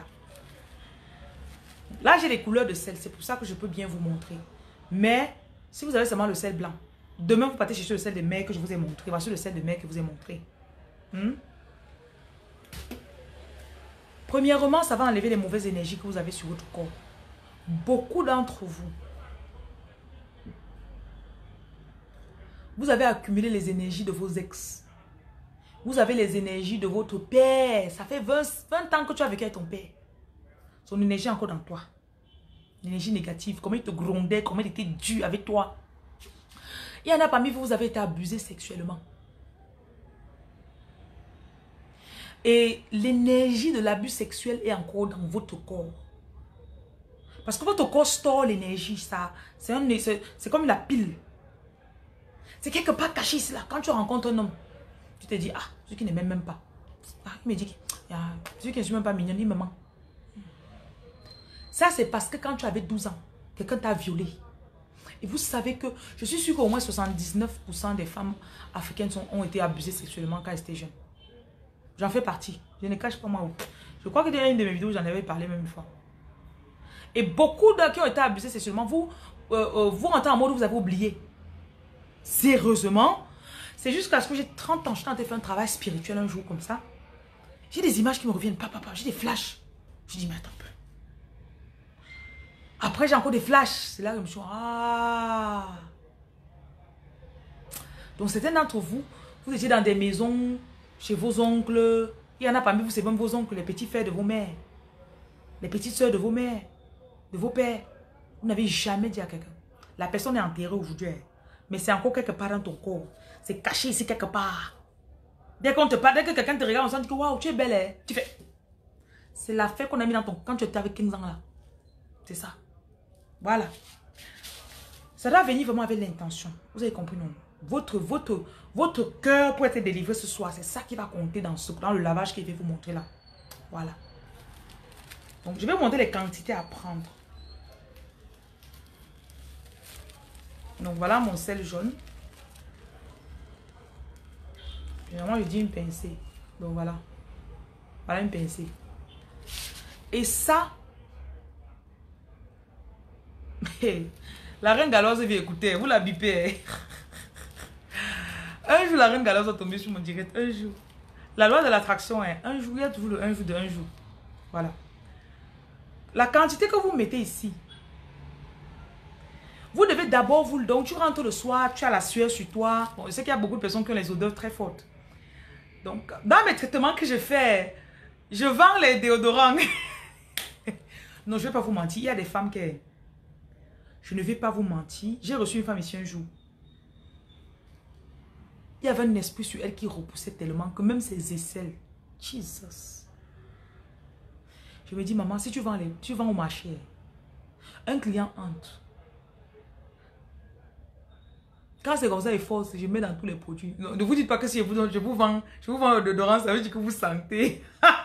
Là, j'ai les couleurs de sel. C'est pour ça que je peux bien vous montrer. Mais, si vous avez seulement le sel blanc, demain, vous partez chercher le sel de mer que je vous ai montré. Voici le sel de mer que je vous ai montré. Hmm? Premièrement, ça va enlever les mauvaises énergies que vous avez sur votre corps. Beaucoup d'entre vous, vous avez accumulé les énergies de vos ex. Vous avez les énergies de votre père. Ça fait vingt, vingt ans que tu as vécu avec ton père. Son énergie est encore dans toi. L'énergie négative. Comment il te grondait, comment il était dur avec toi. Il y en a parmi vous, vous avez été abusé sexuellement. Et l'énergie de l'abus sexuel est encore dans votre corps. Parce que votre corps store l'énergie. C'est comme la pile. C'est quelque part caché ici là. Quand tu rencontres un homme, tu te dis, ah, celui qui ne m'aime même pas. Ah, il me dit, ah, celui qui ne suis même pas mignon, il me ment. Ça, c'est parce que quand tu avais douze ans, quelqu'un t'a violé. Et vous savez que, je suis sûre qu'au moins soixante-dix-neuf pour cent des femmes africaines sont, ont été abusées sexuellement quand elles étaient jeunes. J'en fais partie. Je ne cache pas moi. Je crois que dans une de mes vidéos, j'en avais parlé même une fois. Et beaucoup de qui ont été abusés sexuellement, vous, euh, euh, vous rentrez en mode où vous avez oublié. Sérieusement, c'est jusqu'à ce que j'ai trente ans, je suis en train de faire un travail spirituel un jour comme ça. J'ai des images qui me reviennent, papa, papa, j'ai des flashs. Je dis, mais attends un peu. Après, j'ai encore des flashs. C'est là que je me suis dit, ah. Donc, certains d'entre vous, vous étiez dans des maisons, chez vos oncles. Il y en a parmi vous, c'est même vos oncles, les petits frères de vos mères. Les petites soeurs de vos mères, de vos pères. Vous n'avez jamais dit à quelqu'un. La personne est enterrée aujourd'hui. Mais c'est encore quelque part dans ton corps. C'est caché ici quelque part. Dès qu'on te parle, dès que quelqu'un te regarde, on sent que waouh, tu es belle. Hein? Tu fais. C'est la fête qu'on a mis dans ton... Quand tu étais avec quinze ans là. C'est ça. Voilà. Ça doit venir vraiment avec l'intention. Vous avez compris, non? Votre, votre, votre cœur pour être délivré ce soir, c'est ça qui va compter dans, ce, dans le lavage que je vais vous montrer là. Voilà. Donc, je vais vous montrer les quantités à prendre. Donc, voilà mon sel jaune. Généralement, je dis une pincée. Donc voilà. Voilà une pincée. Et ça, la reine galoise vient écouter, vous la bipez. Un jour, la reine galoise va tomber sur mon direct. Un jour. La loi de l'attraction, hein. Un jour, il y a toujours le un jour de un jour. Voilà. La quantité que vous mettez ici, vous devez d'abord vous... Donc, tu rentres le soir, tu as la sueur sur toi. Bon, je sais qu'il y a beaucoup de personnes qui ont les odeurs très fortes. Donc, dans mes traitements que je fais, je vends les déodorants. Non, je ne vais pas vous mentir. Il y a des femmes qui... Je ne vais pas vous mentir. J'ai reçu une femme ici un jour. Il y avait un esprit sur elle qui repoussait tellement que même ses aisselles. Jesus. Je me dis, maman, si tu vends, les, tu vends au marché, un client entre. Quand c'est comme ça, il force, je mets dans tous les produits. Non, ne vous dites pas que si je vous, je vous vends, je vous vends le déodorant, ça veut dire que vous sentez.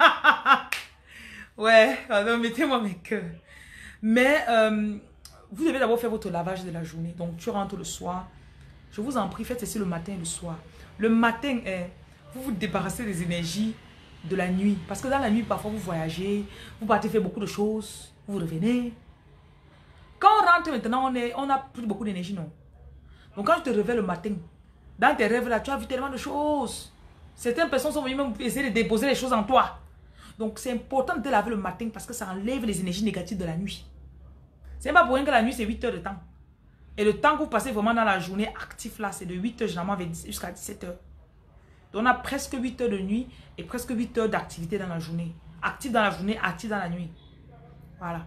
Ouais, alors mettez-moi mes cœurs. Mais euh, vous devez d'abord faire votre lavage de la journée. Donc, tu rentres le soir. Je vous en prie, faites ceci le matin et le soir. Le matin, eh, vous vous débarrassez des énergies de la nuit. Parce que dans la nuit, parfois, vous voyagez, vous partez faire beaucoup de choses, vous revenez. Quand on rentre maintenant, on est, on n'a plus beaucoup d'énergie, non. Donc quand je te réveille le matin, dans tes rêves là, tu as vu tellement de choses. Certaines personnes sont venues même essayer de déposer les choses en toi. Donc c'est important de te laver le matin parce que ça enlève les énergies négatives de la nuit. C'est pas pour rien que la nuit c'est huit heures de temps. Et le temps que vous passez vraiment dans la journée actif là, c'est de huit heures généralement jusqu'à dix-sept heures. Donc on a presque huit heures de nuit et presque huit heures d'activité dans la journée. Actif dans la journée, actif dans la nuit. Voilà.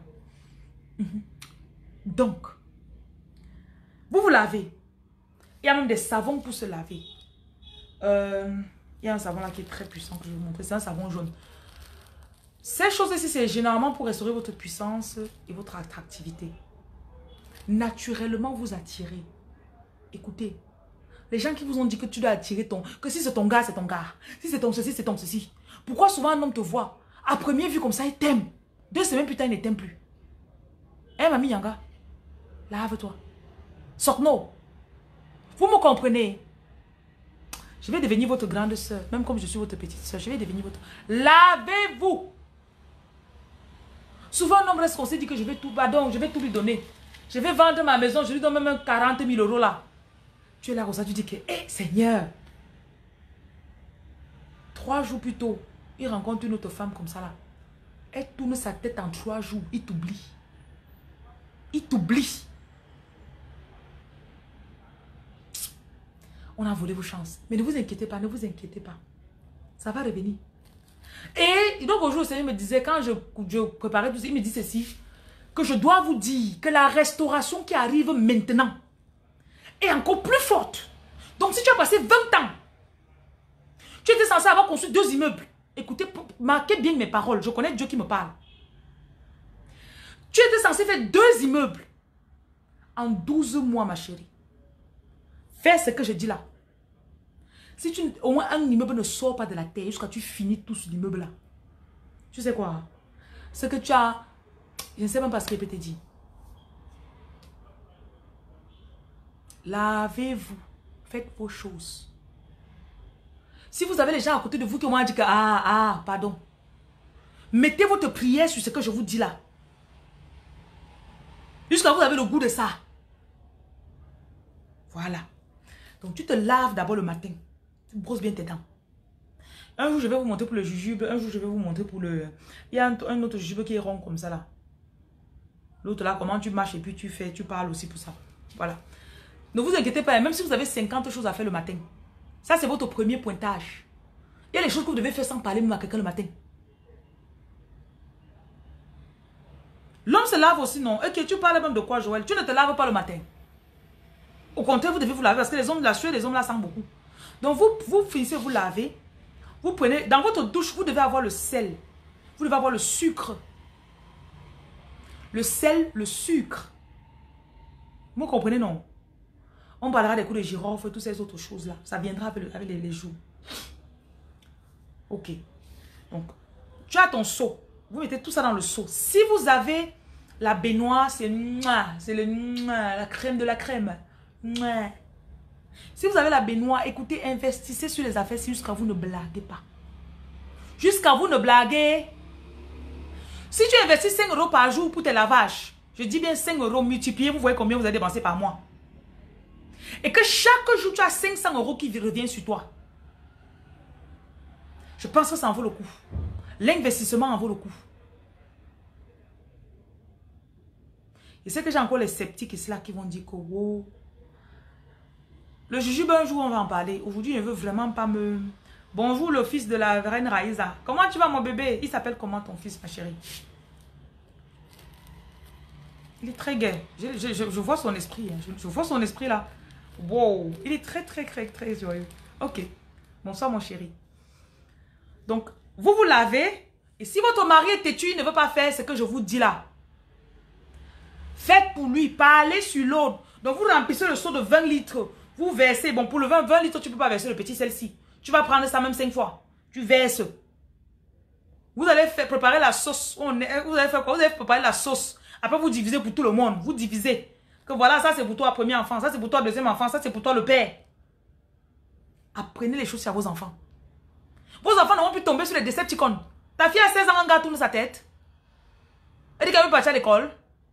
Donc, vous vous lavez. Il y a même des savons pour se laver. Euh, il y a un savon là qui est très puissant que je vais vous montrer. C'est un savon jaune. Ces choses ici, c'est généralement pour restaurer votre puissance et votre attractivité. Naturellement, vous attirez. Écoutez, les gens qui vous ont dit que tu dois attirer ton... Que si c'est ton gars, c'est ton gars. Si c'est ton ceci, c'est ton ceci. Pourquoi souvent un homme te voit? À première vue comme ça, il t'aime. Deux semaines plus tard, il ne t'aime plus. Hé, mamie Yanga, lave-toi. Sokno. Vous me comprenez? Je vais devenir votre grande soeur, même comme je suis votre petite soeur. Je vais devenir votre... Lavez-vous. Souvent, un homme reste qu'on s'est dit que je vais tout... Pardon, je vais tout lui donner. Je vais vendre ma maison, je lui donne même quarante mille euros là. Tu es là, Rosa, tu dis que, hé, hey, Seigneur. Trois jours plus tôt, il rencontre une autre femme comme ça là. Elle tourne sa tête en trois jours, il t'oublie. Il t'oublie. On a volé vos chances. Mais ne vous inquiétez pas, ne vous inquiétez pas. Ça va revenir. Et donc aujourd'hui, le Seigneur me disait, quand je, je préparais tout ça, il me dit ceci, que je dois vous dire que la restauration qui arrive maintenant est encore plus forte. Donc si tu as passé vingt ans, tu étais censé avoir construit deux immeubles. Écoutez, marquez bien mes paroles, je connais Dieu qui me parle. Tu étais censé faire deux immeubles en douze mois, ma chérie. Fais ce que je dis là. Si tu, au moins un immeuble ne sort pas de la terre jusqu'à tu finis tout ce immeuble là. Tu sais quoi? Ce que tu as... Je ne sais même pas ce que je peux te dire. Lavez-vous. Faites vos choses. Si vous avez les gens à côté de vous qui m'ont dit que... Ah, ah, pardon. Mettez votre prière sur ce que je vous dis là. Jusqu'à vous avez le goût de ça. Voilà. Donc tu te laves d'abord le matin. Tu brosses bien tes dents. Un jour je vais vous montrer pour le jujube. Un jour je vais vous montrer pour le... Il y a un, un autre jujube qui est rond comme ça là. L'autre là, comment tu marches et puis tu fais, tu parles aussi pour ça. Voilà. Ne vous inquiétez pas, même si vous avez cinquante choses à faire le matin. Ça c'est votre premier pointage. Il y a les choses que vous devez faire sans parler même à quelqu'un le matin. L'homme se lave aussi, non? Ok, tu parles même de quoi, Joël? Tu ne te laves pas le matin. Au contraire, vous devez vous laver parce que les hommes, la sueur des hommes là sent beaucoup. Donc vous, vous finissez, vous lavez. Vous prenez, dans votre douche, vous devez avoir le sel. Vous devez avoir le sucre. Le sel, le sucre. Vous comprenez, non? On parlera des coups de girofle, toutes ces autres choses là. Ça viendra avec, le, avec les, les jours. Ok. Donc, tu as ton seau. Vous mettez tout ça dans le seau. Si vous avez la baignoire, c'est c'est la crème de la crème. Si vous avez la baignoire, écoutez, investissez sur les affaires jusqu'à vous ne blaguez pas. Jusqu'à vous ne blaguez. Si tu investis cinq euros par jour pour tes lavages, je dis bien cinq euros multipliés, vous voyez combien vous avez dépensé par mois. Et que chaque jour, tu as cinq cents euros qui reviennent sur toi. Je pense que ça en vaut le coup. L'investissement en vaut le coup. Et c'est que j'ai encore les sceptiques et ceux-là qui vont dire que wow. Le jujube, un jour, on va en parler. Aujourd'hui, je ne veux vraiment pas me... Bonjour, le fils de la reine Raïsa. Comment tu vas, mon bébé? Il s'appelle comment, ton fils, ma chérie? Il est très gai. Je, je, je, je vois son esprit. Hein. Je, je vois son esprit, là. Wow. Il est très, très, très, très joyeux. Ok. Bonsoir, mon chéri. Donc, vous vous lavez. Et si votre mari est têtu, il ne veut pas faire ce que je vous dis là. Faites pour lui. Parlez sur l'autre. Donc, vous remplissez le seau de vingt litres. Vous versez. Bon, pour le vingt, vingt litres, tu ne peux pas verser le petit celle-ci. Tu vas prendre ça même cinq fois. Tu verses. Vous allez faire, préparer la sauce. On est, vous allez faire quoi? Vous allez préparer la sauce. Après, vous divisez pour tout le monde. Vous divisez. Que voilà, ça c'est pour toi, premier enfant. Ça c'est pour toi, deuxième enfant. Ça c'est pour toi, le père. Apprenez les choses sur vos enfants. Vos enfants n'ont plus tomber sur les Decepticons. Ta fille a seize ans, un gars tourne sa tête. Elle dit qu'elle veut partir à l'école.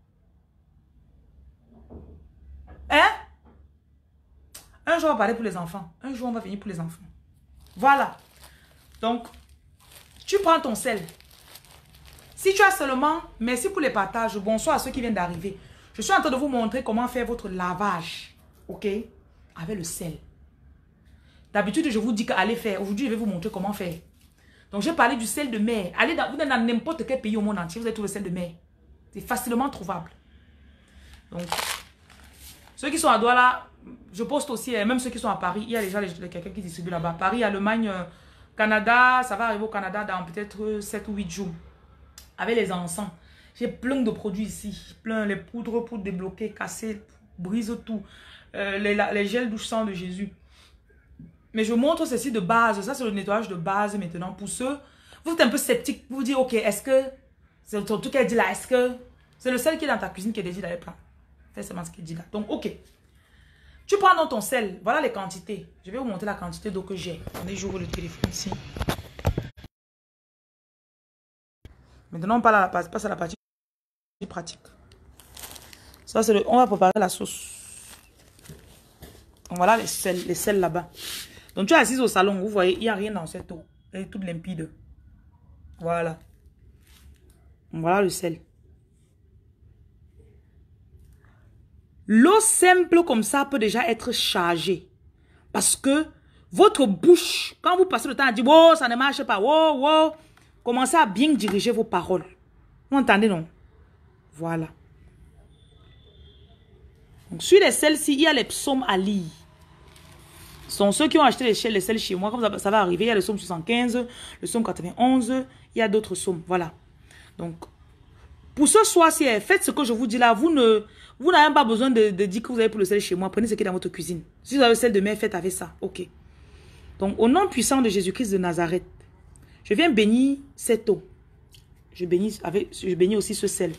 Hein? Un jour, on va parler pour les enfants. Un jour, on va venir pour les enfants. Voilà. Donc, tu prends ton sel. Si tu as seulement, merci pour les partages. Bonsoir à ceux qui viennent d'arriver. Je suis en train de vous montrer comment faire votre lavage. Ok? Avec le sel. D'habitude, je vous dis qu'allez faire. Aujourd'hui, je vais vous montrer comment faire. Donc, j'ai parlé du sel de mer. Allez dans, dans n'importe quel pays au monde entier, vous allez trouver le sel de mer. C'est facilement trouvable. Donc, ceux qui sont à Douala, je poste aussi, même ceux qui sont à Paris, il y a déjà quelqu'un qui distribue là-bas. Paris, Allemagne, euh, Canada, ça va arriver au Canada dans peut-être sept ou huit jours. Avec les encens. J'ai plein de produits ici. Plein, les poudres pour débloquer, casser, brise tout. Euh, les, les gels douche sang de Jésus. Mais je montre ceci de base. Ça, c'est le nettoyage de base maintenant. Pour ceux, vous êtes un peu sceptiques. Vous vous dites, ok, est-ce que, c'est le truc qu'elle dit là, est-ce que, c'est le sel qui est dans ta cuisine qui est déjà dans les plats. C'est seulement ce qu'il dit là. Donc, ok. Tu prends dans ton sel. Voilà les quantités. Je vais vous montrer la quantité d'eau que j'ai. Attendez, j'ouvre le téléphone ici. Maintenant, on passe à la partie pratique. Ça, c'est le, on va préparer la sauce. Donc, voilà les sels, les sels là-bas. Donc, tu es assise au salon. Vous voyez, il n'y a rien dans cette eau. Elle est toute limpide. Voilà. Donc, voilà le sel. L'eau simple comme ça peut déjà être chargée. Parce que votre bouche, quand vous passez le temps à dire, oh, ça ne marche pas, oh, oh, commencez à bien diriger vos paroles. Vous entendez, non? Voilà. Donc, sur les sels-ci, il y a les psaumes à lire. Ce sont ceux qui ont acheté les, les sels chez moi. Comme ça, ça va arriver, il y a le psaume soixante-quinze, le psaume quatre-vingt-onze, il y a d'autres psaumes. Voilà. Donc, pour ce soir-ci, faites ce que je vous dis là. Vous ne, vous n'avez pas besoin de, de dire que vous avez pour le sel chez moi. Prenez ce qui est dans votre cuisine. Si vous avez le sel de mer, faites avec ça. Ok. Donc, au nom puissant de Jésus-Christ de Nazareth, je viens bénir cette eau. Je bénis, avec, je bénis aussi ce sel.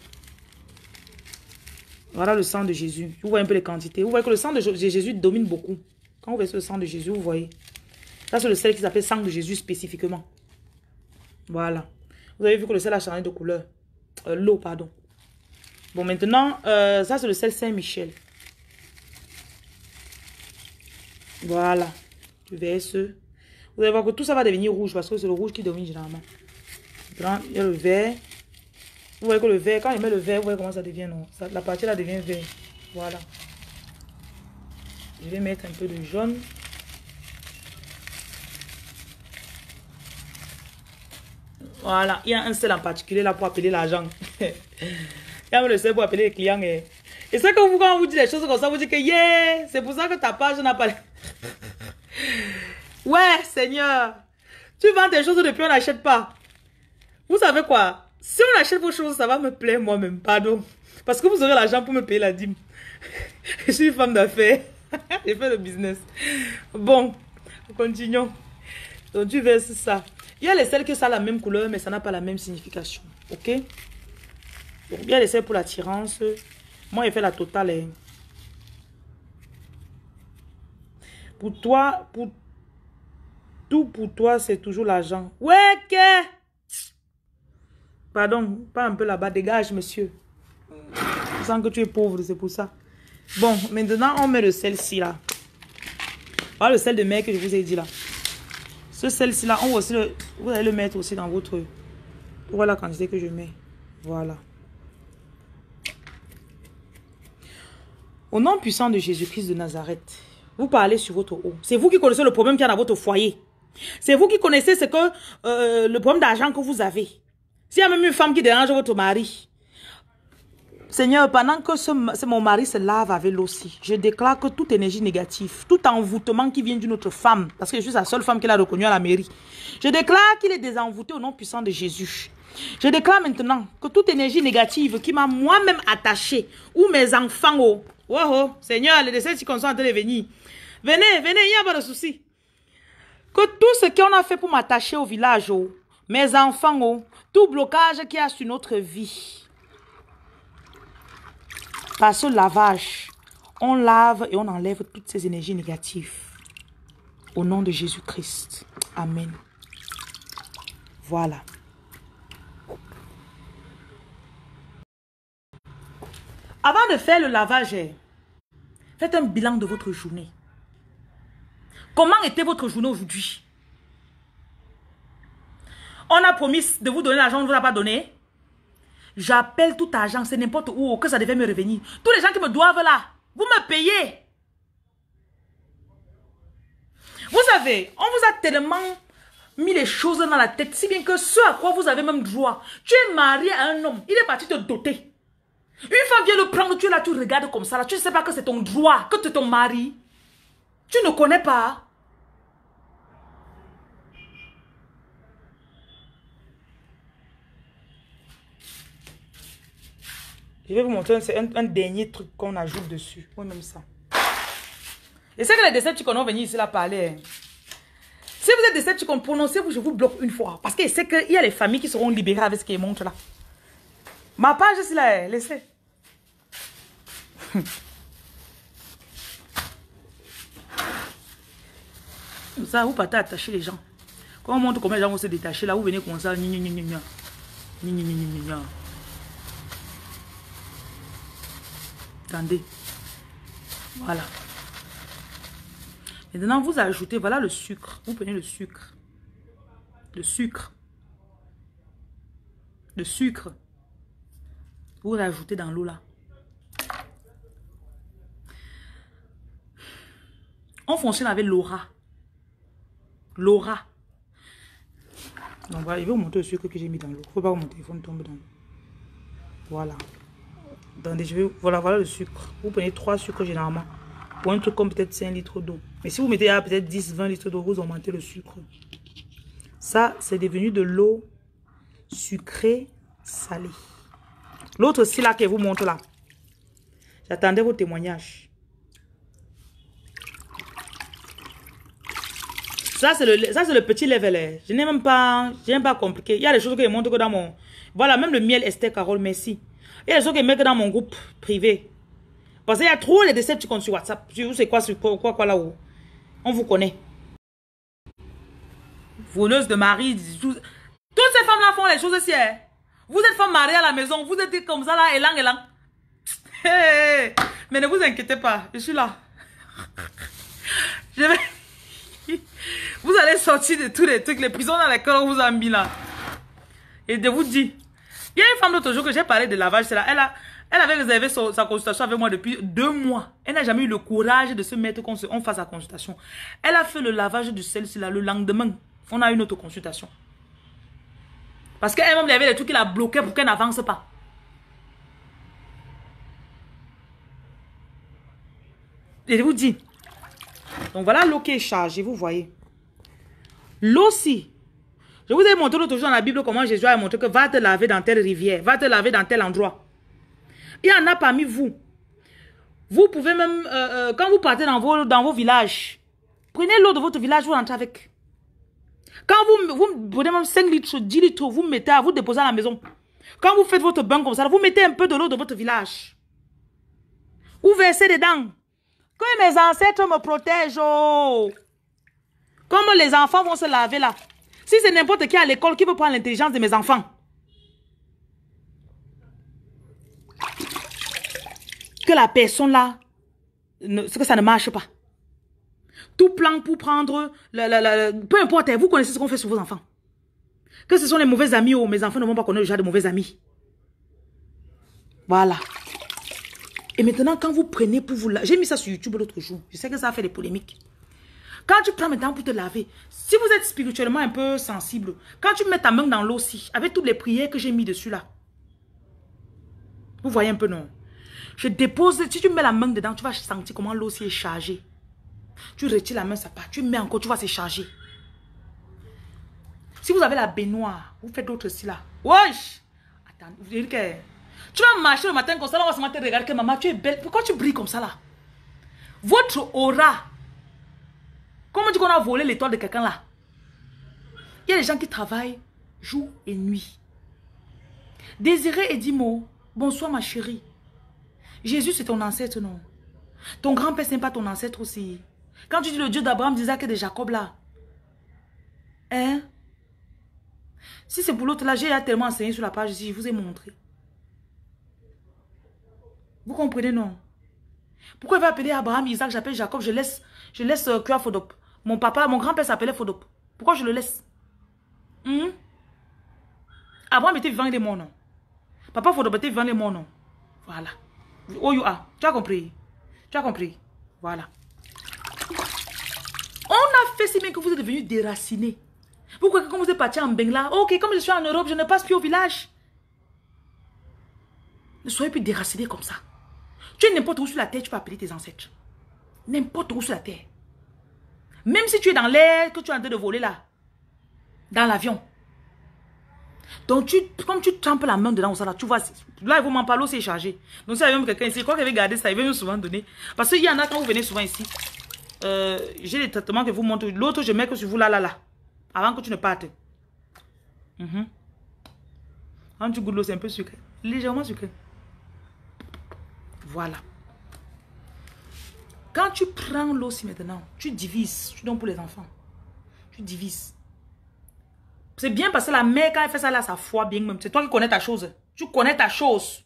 Voilà le sang de Jésus. Vous voyez un peu les quantités. Vous voyez que le sang de Jésus domine beaucoup. Quand vous voyez le sang de Jésus, vous voyez. Ça, c'est le sel qui s'appelle sang de Jésus spécifiquement. Voilà. Vous avez vu que le sel a changé de couleur. Euh, L'eau, pardon. Bon, maintenant, euh, ça, c'est le sel Saint-Michel. Voilà. Tu verses. Vous allez voir que tout ça va devenir rouge parce que c'est le rouge qui domine généralement. Maintenant, il y a le vert. Vous voyez que le vert, quand il met le vert, vous voyez comment ça devient, non? Ça, la partie là devient vert. Voilà. Je vais mettre un peu de jaune. Voilà. Il y a un sel en particulier là pour appeler l'argent. Il y a le sel pour appeler les clients. Et, et c'est que vous, quand on vous dit des choses comme ça, vous dites que yeah, c'est pour ça que ta page n'a pas... Ouais, Seigneur. Tu vends des choses depuis on n'achète pas. Vous savez quoi? Si on achète vos choses, ça va me plaire moi-même. Pardon. Parce que vous aurez l'argent pour me payer la dîme. Je suis une femme d'affaires. J'ai fait le business. Bon, continuons. Donc, tu verses ça. Il y a les sels que ça a la même couleur, mais ça n'a pas la même signification. Ok? Donc, il y a les sels pour l'attirance. Moi, j'ai fait la totale. Hein. Pour toi, pour tout pour toi, c'est toujours l'argent. Ouais, que... Pardon, pas un peu là-bas. Dégage, monsieur. Je sens que tu es pauvre, c'est pour ça. Bon, maintenant, on met le sel-ci là. Voilà le sel de mer que je vous ai dit là. Ce sel-ci là, on va aussi le, vous allez le mettre aussi dans votre... Voilà la quantité que je mets. Voilà. Au nom puissant de Jésus-Christ de Nazareth, vous parlez sur votre eau. C'est vous qui connaissez le problème qu'il y a dans votre foyer. C'est vous qui connaissez ce que, euh, le problème d'argent que vous avez. S'il y a même une femme qui dérange votre mari, Seigneur, pendant que ce, mon mari se lave avec l'eau-ci, je déclare que toute énergie négative, tout envoûtement qui vient d'une autre femme, parce que je suis la seule femme qu'il a reconnue à la mairie, je déclare qu'il est désenvoûté au nom puissant de Jésus. Je déclare maintenant que toute énergie négative qui m'a moi-même attachée, ou mes enfants, oh, oh, oh Seigneur, les décès qui sont en train de venir, venez, venez, il n'y a pas de souci. Que tout ce qu'on a fait pour m'attacher au village, oh, mes enfants, oh, tout blocage qu'il y a sur notre vie, par ce lavage, on lave et on enlève toutes ces énergies négatives. Au nom de Jésus-Christ. Amen. Voilà. Avant de faire le lavage, faites un bilan de votre journée. Comment était votre journée aujourd'hui? On a promis de vous donner l'argent, on ne vous a pas donné. J'appelle tout argent, c'est n'importe où, que ça devait me revenir. Tous les gens qui me doivent là, vous me payez. Vous savez, on vous a tellement mis les choses dans la tête, si bien que ce à quoi vous avez même droit. Tu es marié à un homme, il est parti te doter. Une femme vient le prendre, tu es là, tu regardes comme ça, là, tu ne sais pas que c'est ton droit, que c'est ton mari. Tu ne connais pas. Je vais vous montrer, c'est un, un dernier truc qu'on ajoute dessus. Oui, même ça. Et c'est que les Decepticons vont venir ici là parler. Si vous êtes Decepticons, prononcez-vous, je vous bloque une fois. Parce que c'est qu'il y a les familles qui seront libérées avec ce qu'ils montrent là. Ma page ici là, laissez. Ça, vous partez attacher les gens. Quand on montre comment les gens vont se détacher, là, vous venez comme ça. Ni, ni, ni, ni, ni. Ni, ni, ni, ni, ni. Attendez. Voilà. Maintenant, vous ajoutez, voilà le sucre. Vous prenez le sucre. Le sucre. Le sucre. Vous rajoutez dans l'eau là. On fonctionne avec l'aura. L'aura. Donc voilà, je vais vous montrer le sucre que j'ai mis dans l'eau. Il ne faut pas que mon téléphone tombe dans l'eau. Voilà. Attendez, je vais, voilà, voilà le sucre. Vous prenez trois sucres généralement. Pour un truc comme peut-être cinq litres d'eau. Mais si vous mettez peut-être dix vingt litres d'eau, vous augmentez le sucre. Ça, c'est devenu de l'eau sucrée salée. L'autre aussi là que je vous montre là. J'attendais vos témoignages. Ça, c'est le, le petit level. Je n'ai même pas, je n'ai pas compliqué. Il y a des choses que je montre que dans mon... Voilà, même le miel Esther Carole, merci. Il y a des choses que je mets que dans mon groupe privé. Parce qu'il y a trop les Decepticons sur WhatsApp. Je sais quoi, sur quoi, quoi, quoi là-haut. On vous connaît. Voleuse de mari. Toutes ces femmes-là font les choses ici. Hein. Vous êtes femme mariée à la maison. Vous êtes comme ça là, élan, élan. Hey, mais ne vous inquiétez pas. Je suis là. Je vais... Vous allez sortir de tous les trucs, les prisons dans lesquelles on vous a mis là. Et de vous dire. Il y a une femme l'autre jour que j'ai parlé de lavage. Là. Elle, a, elle avait réservé son, sa consultation avec moi depuis deux mois. Elle n'a jamais eu le courage de se mettre qu'on on fasse sa consultation. Elle a fait le lavage de celle-ci là. Le lendemain, on a eu une autre consultation. Parce qu'elle-même, il y avait des trucs qui la bloquaient pour qu'elle n'avance pas. Et je vous dis. Donc voilà l'eau qui est chargée, vous voyez. L'eau aussi. Je vous ai montré l'autre jour dans la Bible comment Jésus a montré que va te laver dans telle rivière, va te laver dans tel endroit. Il y en a parmi vous. Vous pouvez même, euh, euh, quand vous partez dans vos, dans vos villages, prenez l'eau de votre village, vous rentrez avec. Quand vous, vous prenez même cinq litres, dix litres, vous mettez, vous déposez à la maison. Quand vous faites votre bain comme ça, vous mettez un peu de l'eau de votre village. Vous versez dedans. Que mes ancêtres me protègent. Oh. Comme les enfants vont se laver là. Si c'est n'importe qui à l'école qui veut prendre l'intelligence de mes enfants. Que la personne là, ne, que ça ne marche pas. Tout plan pour prendre, le, le, le, peu importe, vous connaissez ce qu'on fait sur vos enfants. Que ce sont les mauvais amis ou mes enfants ne vont pas connaître le genre de mauvais amis. Voilà. Et maintenant, quand vous prenez pour vous laver, j'ai mis ça sur YouTube l'autre jour. Je sais que ça a fait des polémiques. Quand tu prends maintenant pour te laver, si vous êtes spirituellement un peu sensible, quand tu mets ta main dans l'eau aussi, avec toutes les prières que j'ai mis dessus là, vous voyez un peu non? Je dépose, si tu mets la main dedans, tu vas sentir comment l'eau aussi est chargée. Tu retires la main, ça part. Tu mets encore, tu vois, c'est chargé. Si vous avez la baignoire, vous faites d'autres aussi là. Wesh! Attends, vous dites que... Tu vas marcher le matin comme ça, là, on va se mettre à regarder que maman, tu es belle. Pourquoi tu brilles comme ça là? Votre aura. Comment on dit qu'on a volé l'étoile de quelqu'un là? Il y a des gens qui travaillent jour et nuit. Désiré et Dimo, bonsoir ma chérie. Jésus c'est ton ancêtre, non? Ton grand-père c'est pas ton ancêtre aussi. Quand tu dis le Dieu d'Abraham, d'Isaac et de Jacob là. Hein? Si c'est pour l'autre là, j'ai tellement enseigné sur la page ici, je vous ai montré. Vous comprenez, non? Pourquoi il va appeler Abraham, Isaac, j'appelle Jacob, je laisse, je laisse euh, Kua Fodop. Mon papa, mon grand-père s'appelait Fodop. Pourquoi je le laisse? Hmm? Abraham était vivant, il est mort, non? Papa Fodop était vivant, il est mort, non? Voilà. Oh, you are. Tu as compris? Tu as compris? Voilà. On a fait si bien que vous êtes devenu déraciné. Pourquoi quand vous êtes parti en Bengla, ok, comme je suis en Europe, je ne passe plus au village. Ne soyez plus déraciné comme ça. Tu es n'importe où sur la terre, tu peux appeler tes ancêtres. N'importe où sur la terre. Même si tu es dans l'air, que tu es en train de voler là. Dans l'avion. Donc, tu, comme tu trempes la main dedans, ça, là, tu vois, là, il vous m'en parle, c'est chargé. Donc, si il y avait quelqu'un ici, je crois qu'il avait gardé ça, il veut me souvent donner. Parce qu'il y en a, quand vous venez souvent ici, euh, j'ai les traitements que vous montrent. L'autre, je mets que sur vous là, là, là. Avant que tu ne partes. Mm-hmm. Quand tu goûtes l'eau, c'est un peu sucré. Légèrement sucré. Voilà. Quand tu prends l'eau aussi maintenant, tu divises. Tu donnes pour les enfants. Tu divises. C'est bien parce que la mère, quand elle fait ça là, ça foie bien même. C'est toi qui connais ta chose. Tu connais ta chose.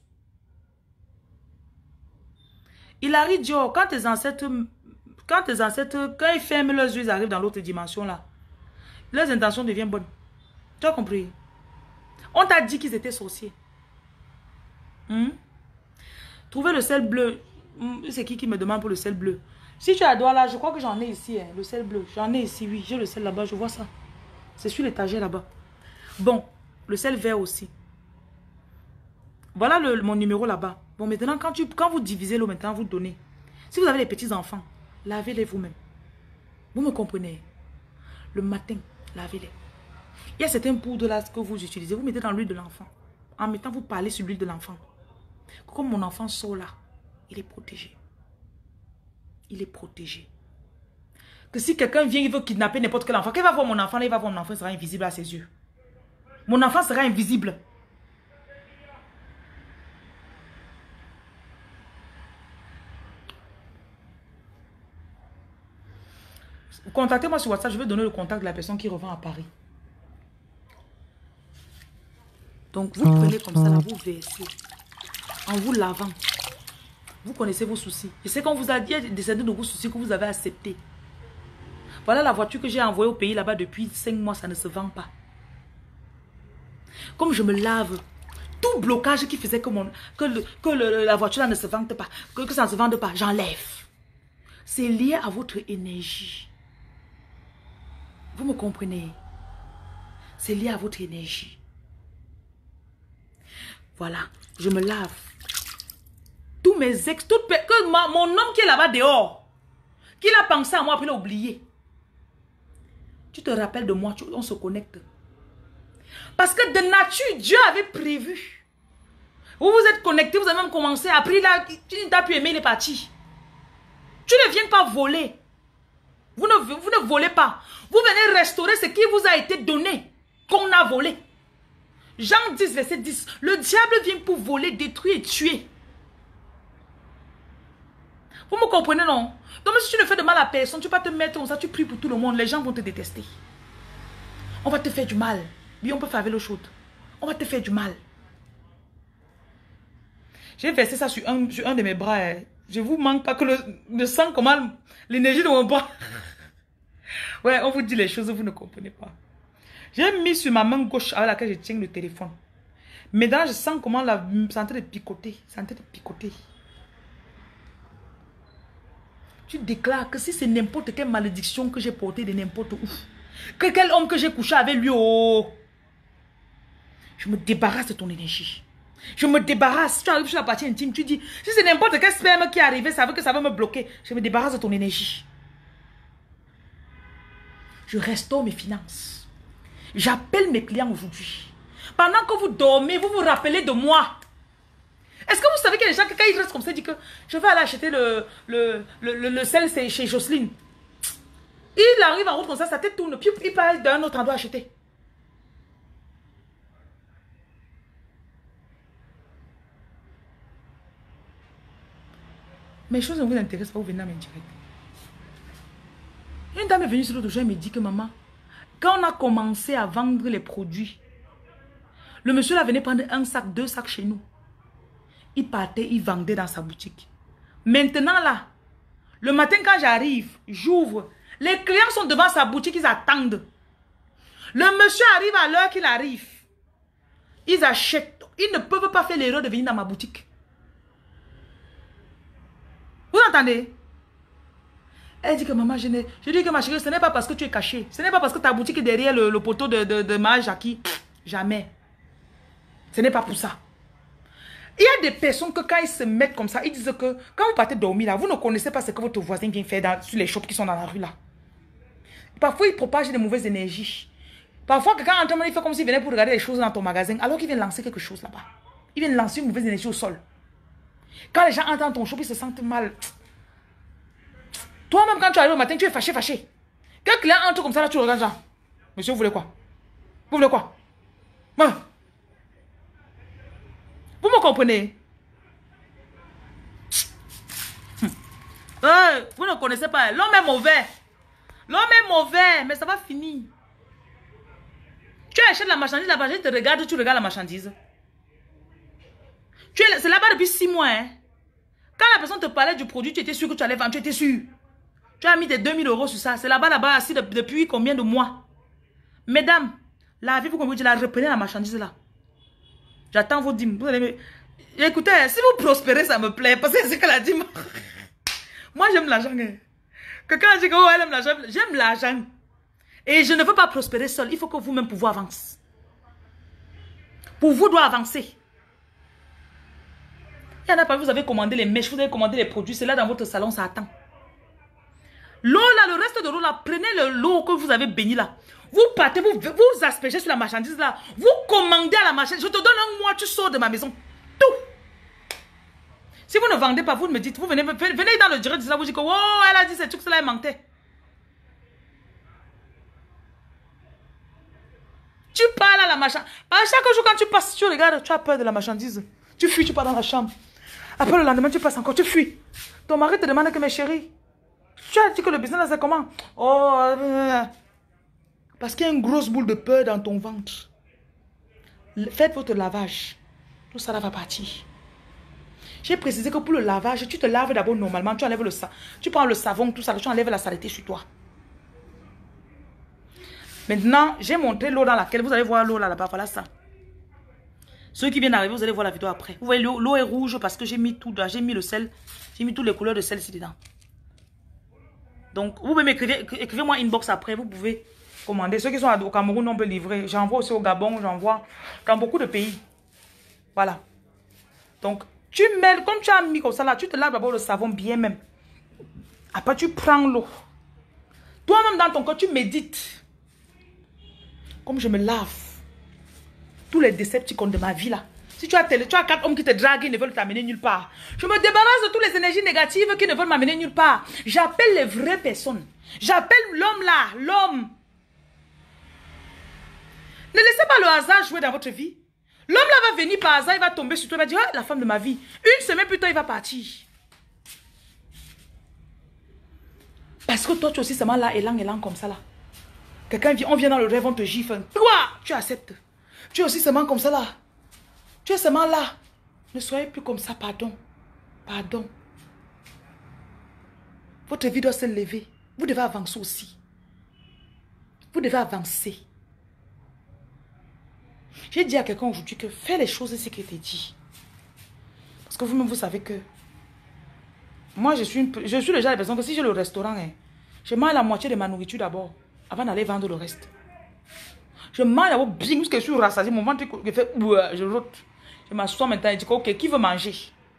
Il arrive, Dieu, quand tes ancêtres, quand tes ancêtres, quand ils ferment leurs yeux, ils arrivent dans l'autre dimension là. Leurs intentions deviennent bonnes. Tu as compris? On t'a dit qu'ils étaient sorciers. Hmm? Trouvez le sel bleu. C'est qui qui me demande pour le sel bleu? Si tu adores là, je crois que j'en ai ici, hein, le sel bleu. J'en ai ici, oui. J'ai le sel là-bas, je vois ça. C'est sur l'étagère là-bas. Bon, le sel vert aussi. Voilà le, mon numéro là-bas. Bon, maintenant, quand, tu, quand vous divisez l'eau, maintenant, vous donnez. Si vous avez des petits-enfants, lavez-les vous-même. Vous me comprenez? Le matin, lavez-les. Il y a certains poudres là que vous utilisez. Vous mettez dans l'huile de l'enfant. En mettant, vous parlez sur l'huile de l'enfant. Comme mon enfant sort là, il est protégé. Il est protégé. Que si quelqu'un vient, il veut kidnapper n'importe quel enfant, qu'il va voir mon enfant, là, il va voir mon enfant, il sera invisible à ses yeux. Mon enfant sera invisible. Contactez-moi sur WhatsApp, je vais donner le contact de la personne qui revend à Paris. Donc, vous prenez comme ça, là, vous versez. En vous lavant. Vous connaissez vos soucis. Je sais qu'on vous a dit, décédé de vos soucis que vous avez acceptés. Voilà la voiture que j'ai envoyée au pays là-bas depuis cinq mois, ça ne se vend pas. Comme je me lave, tout blocage qui faisait que, mon, que, le, que le, la voiture là ne se vende pas, que, que ça ne se vende pas, j'enlève. C'est lié à votre énergie. Vous me comprenez? C'est lié à votre énergie. Voilà, je me lave. Tous mes ex, toutes, que ma, mon homme qui est là-bas dehors, qu'il a pensé à moi, après il a oublié. Tu te rappelles de moi, tu, on se connecte. Parce que de nature, Dieu avait prévu. Vous vous êtes connectés, vous avez même commencé, après là, tu n'as plus aimé, il est parti. Tu ne viens pas voler. Vous ne, vous ne volez pas. Vous venez restaurer ce qui vous a été donné, qu'on a volé. Jean dix, verset dix. Le diable vient pour voler, détruire et tuer. Vous me comprenez, non? Donc, si tu ne fais de mal à personne, tu vas te mettre comme ça, tu pries pour tout le monde. Les gens vont te détester. On va te faire du mal. Oui, on peut faire avec l'eau chaude. On va te faire du mal. J'ai versé ça sur un, sur un de mes bras. Hein. Je vous manque pas que le, le sang, comment l'énergie de mon bras. Ouais, on vous dit les choses, vous ne comprenez pas. J'ai mis sur ma main gauche avec laquelle je tiens le téléphone. Maintenant, je sens comment la, c'est en train de picoter. C'est en train de picoter. Tu déclares que si c'est n'importe quelle malédiction que j'ai portée de n'importe où, que quel homme que j'ai couché avec lui, oh, je me débarrasse de ton énergie. Je me débarrasse. Tu arrives sur la partie intime, tu dis, si c'est n'importe quel sperme qui est arrivé, ça veut que ça va me bloquer. Je me débarrasse de ton énergie. Je restaure mes finances. J'appelle mes clients aujourd'hui. Pendant que vous dormez, vous vous rappelez de moi. Est-ce que vous savez qu'il y a des gens qui, quand ils restent comme ça, ils disent que je vais aller acheter le, le, le, le, le sel chez Jocelyne. Il arrive en route comme ça, sa tête tourne, puis il part d'un autre endroit acheter. Mes choses ne vous intéressent pas, vous venez à m'indirecter. Une dame est venue sur l'autre jour et me dit que maman, quand on a commencé à vendre les produits, le monsieur là venait prendre un sac, deux sacs chez nous. Il partait, il vendait dans sa boutique. Maintenant là, le matin quand j'arrive, j'ouvre. Les clients sont devant sa boutique, ils attendent. Le monsieur arrive à l'heure qu'il arrive. Ils achètent. Ils ne peuvent pas faire l'erreur de venir dans ma boutique. Vous entendez? Elle dit que maman, je, je dis que ma chérie, ce n'est pas parce que tu es caché. Ce n'est pas parce que ta boutique est derrière le, le poteau de, de, de ma Jackie. Jamais. Ce n'est pas pour ça. Il y a des personnes que quand ils se mettent comme ça, ils disent que quand vous partez dormir là, vous ne connaissez pas ce que votre voisin vient faire dans, sur les shops qui sont dans la rue là. Parfois, ils propagent des mauvaises énergies. Parfois, quelqu'un entre il fait comme s'il venait pour regarder les choses dans ton magasin, alors qu'il vient lancer quelque chose là-bas. Il vient lancer une mauvaise énergie au sol. Quand les gens entendent ton shop, ils se sentent mal. Toi-même, quand tu arrives au matin, tu es fâché, fâché. Quand client entre comme ça, là, tu regardes ça. Monsieur, vous voulez quoi? Vous voulez quoi? Ouais. Vous me comprenez? Euh, vous ne connaissez pas. L'homme est mauvais. L'homme est mauvais, mais ça va finir. Tu achètes la marchandise, la marchandise te regarde, tu regardes la marchandise. C'est là-bas depuis six mois. Hein. Quand la personne te parlait du produit, tu étais sûr que tu allais vendre, tu étais sûr. Tu as mis des deux mille euros sur ça. C'est là-bas, là-bas, assis de, depuis combien de mois? Mesdames, lavez-vous comme vous dites, la reprenez la marchandise là. J'attends vos dîmes. Vous allez... Écoutez, si vous prospérez, ça me plaît. Parce que c'est que la dîme. Moi, j'aime l'argent. Quelqu'un dit que oh, elle aime l'argent. J'aime l'argent. Et je ne veux pas prospérer seul. Il faut que vous-même, pour vous, avancez. Pour vous, doit avancer. Il y en a pas, vous avez commandé les mèches, vous avez commandé les produits. C'est là dans votre salon, ça attend. L'eau là, le reste de l'eau là, prenez le l'eau que vous avez béni là. Vous partez, vous, vous aspergez sur la marchandise là. Vous commandez à la marchandise. Je te donne un mois, tu sors de ma maison. Tout. Si vous ne vendez pas, vous me dites, vous venez, venez dans le direct, vous dites que, oh, elle a dit ces trucs, cela, elle mentait. Tu parles à la marchandise. À chaque jour, quand tu passes, tu regardes, tu as peur de la marchandise. Tu fuis, tu pars dans la chambre. Après le lendemain, tu passes encore, tu fuis. Ton mari te demande que, mes chéris, tu as dit que le business, c'est comment? Oh, euh, parce qu'il y a une grosse boule de peur dans ton ventre. Faites votre lavage. Tout ça là va partir. J'ai précisé que pour le lavage, tu te laves d'abord normalement. Tu enlèves le savon. Tu prends le savon, tout ça. Tu enlèves la saleté sur toi. Maintenant, j'ai montré l'eau dans laquelle vous allez voir l'eau là-bas. Voilà ça. Ceux qui viennent d'arriver, vous allez voir la vidéo après. Vous voyez, l'eau est rouge parce que j'ai mis tout. J'ai mis le sel. J'ai mis toutes les couleurs de sel ici dedans. Donc, vous pouvez m'écrire, écrivez-moi inbox après. Vous pouvez commander. Ceux qui sont au Cameroun, on peut livrer. J'envoie aussi au Gabon. J'envoie dans beaucoup de pays. Voilà. Donc, tu mets, comme tu as mis comme ça là, tu te laves d'abord le savon bien même. Après, tu prends l'eau. Toi-même dans ton corps, tu médites. Comme je me lave. Tous les décepticons de ma vie là. Si tu as, télé, tu as quatre hommes qui te draguent, ils ne veulent t'amener nulle part. Je me débarrasse de toutes les énergies négatives qui ne veulent m'amener nulle part. J'appelle les vraies personnes. J'appelle l'homme là, l'homme. Ne laissez pas le hasard jouer dans votre vie. L'homme là va venir par hasard, il va tomber sur toi, il va dire, ah, la femme de ma vie. Une semaine plus tard, il va partir. Parce que toi, tu es aussi seulement là, élan, élan, comme ça là. Quelqu'un vient, on vient dans le rêve, on te gifle. Toi, tu acceptes. Tu es aussi seulement comme ça là. Tu es seulement là. Ne soyez plus comme ça, pardon. Pardon. Votre vie doit se lever. Vous devez avancer aussi. Vous devez avancer. J'ai dit à quelqu'un aujourd'hui que fais les choses ce qu'il t'a dit. Parce que vous-même, vous savez que moi, je suis, une, je suis le genre de personne que si j'ai le restaurant, hein, je mange la moitié de ma nourriture d'abord, avant d'aller vendre le reste. Je mange d'abord bien, parce que je suis rassasié, mon ventre, je fais, je rote. Je m'assois maintenant et je dis, ok, qui veut manger?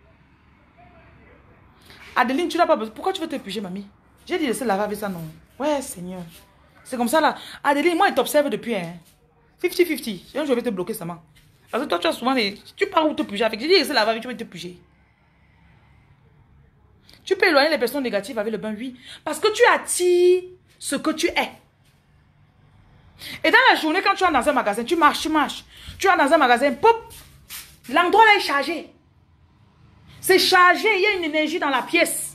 Adeline, tu n'as pas besoin. Pourquoi tu veux te piger, mamie? J'ai dit de se laver avec ça, non. Ouais, Seigneur. C'est comme ça, là. Adeline, moi, je t'observe depuis, hein. cinquante cinquante. Sinon, je vais te bloquer seulement. Parce que toi, tu as souvent des... Tu pars où te piger avec. J'ai dit de se laver avec, tu veux te piger. Tu peux éloigner les personnes négatives avec le bain, oui. Parce que tu attires ce que tu es. Et dans la journée, quand tu es dans un magasin, tu marches, tu marches. Tu es dans un magasin, pop. L'endroit là est chargé. C'est chargé, il y a une énergie dans la pièce.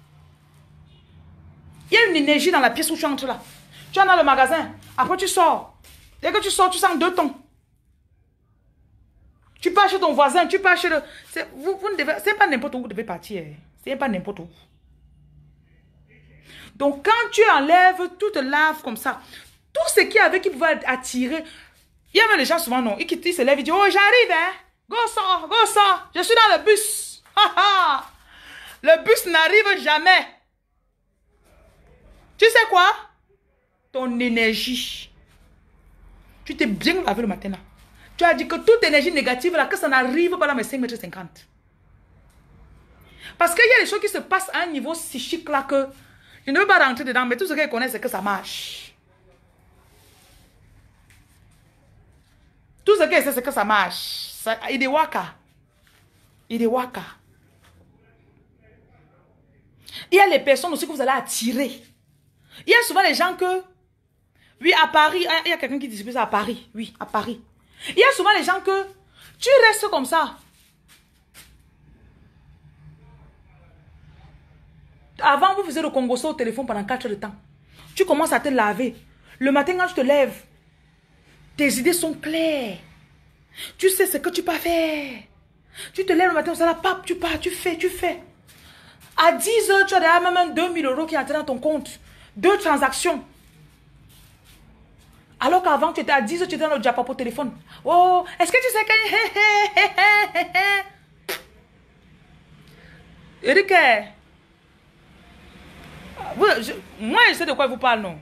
Il y a une énergie dans la pièce où tu entres là. Tu es dans le magasin, après tu sors. Dès que tu sors, tu sens deux tons. Tu pars chez ton voisin, tu pars chez le... Vous, vous ne devez... C'est pas n'importe où vous devez partir. C'est pas n'importe où. Donc quand tu enlèves, tu te laves comme ça. Tout ce qui avait qui pouvait attirer. Il y avait les gens souvent, non, ils, ils se lèvent, ils disent, oh j'arrive, hein. Go sort, go sort. Je suis dans le bus. Le bus n'arrive jamais. Tu sais quoi? Ton énergie. Tu t'es bien lavé le matin là. Tu as dit que toute énergie négative là, que ça n'arrive pas dans mes cinq mètres cinquante. Parce qu'il y a des choses qui se passent à un niveau psychique là que je ne veux pas rentrer dedans, mais tout ce qu'elle connaît, c'est que ça marche. Tout ce qu'elle sait, c'est que ça marche. Ça, il est waka. Il est waka. Il y a les personnes aussi que vous allez attirer. Il y a souvent les gens que... Oui, à Paris, il y a quelqu'un qui distribue ça à Paris. Oui, à Paris. Il y a souvent les gens que... Tu restes comme ça. Avant, vous faisiez le congosso au téléphone pendant quatre heures de temps. Tu commences à te laver. Le matin, quand tu te lèves, tes idées sont claires. Tu sais ce que tu peux faire. Tu te lèves le matin, ça là, pap, tu pars, tu fais, tu fais. À dix heures, tu as déjà même deux mille euros qui entrent dans ton compte. Deux transactions. Alors qu'avant, tu étais à dix heures, tu étais dans le diapapo au téléphone. Oh, est-ce que tu sais que... Eric, je, moi, je sais de quoi il vous parle, non?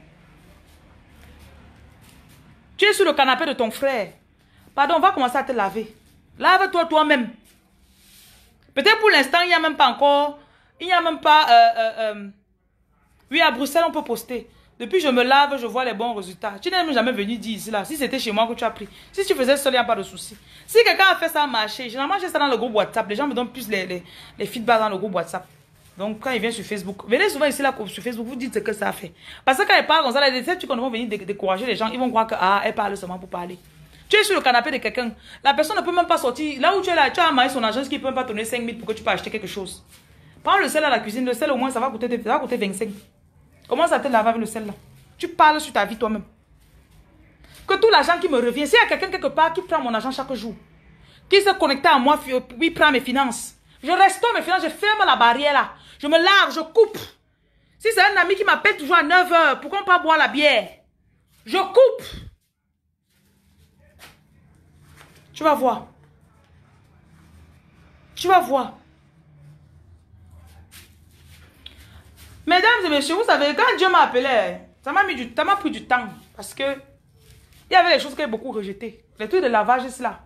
Tu es sur le canapé de ton frère. Pardon, on va commencer à te laver. Lave-toi toi-même. Peut-être pour l'instant, il n'y a même pas encore... Il n'y a même pas... Euh, euh, euh, oui, à Bruxelles, on peut poster. Depuis je me lave, je vois les bons résultats. Tu n'es même jamais venu dire ici, là. Si c'était chez moi que tu as pris. Si tu faisais seul, il n'y a pas de souci. Si quelqu'un a fait ça marcher, généralement, j'ai ça dans le groupe WhatsApp. Les gens me donnent plus les, les, les feedbacks dans le groupe WhatsApp. Donc, quand il vient sur Facebook, venez souvent ici, là, sur Facebook, vous dites ce que ça a fait. Parce que quand il parle comme ça, les déceptions qu'on vont venir dé décourager les gens, ils vont croire que, ah, elle parle seulement pour parler. Tu es sur le canapé de quelqu'un, la personne ne peut même pas sortir. Là où tu es là, tu as amassé son agence qui ne peut même pas donner cinq mille pour que tu peux acheter quelque chose. Prends le sel à la cuisine, le sel au moins, ça va coûter, ça va coûter vingt-cinq. Commence à te laver avec le sel là. Tu parles sur ta vie toi-même. Que tout l'argent qui me revient, s'il y a quelqu'un quelque part qui prend mon argent chaque jour, qui s'est connecté à moi, oui, prend mes finances. Je restaure mes finances, je ferme la barrière là. Je me lave, je coupe. Si c'est un ami qui m'appelle toujours à neuf heures, pourquoi on ne peut pas boire la bière? Je coupe. Tu vas voir. Tu vas voir. Mesdames et messieurs, vous savez, quand Dieu m'a appelé, ça m'a mis du, ça m'a pris du temps. Parce que il y avait des choses que j'ai beaucoup rejetées. Les trucs de lavage, c'est là.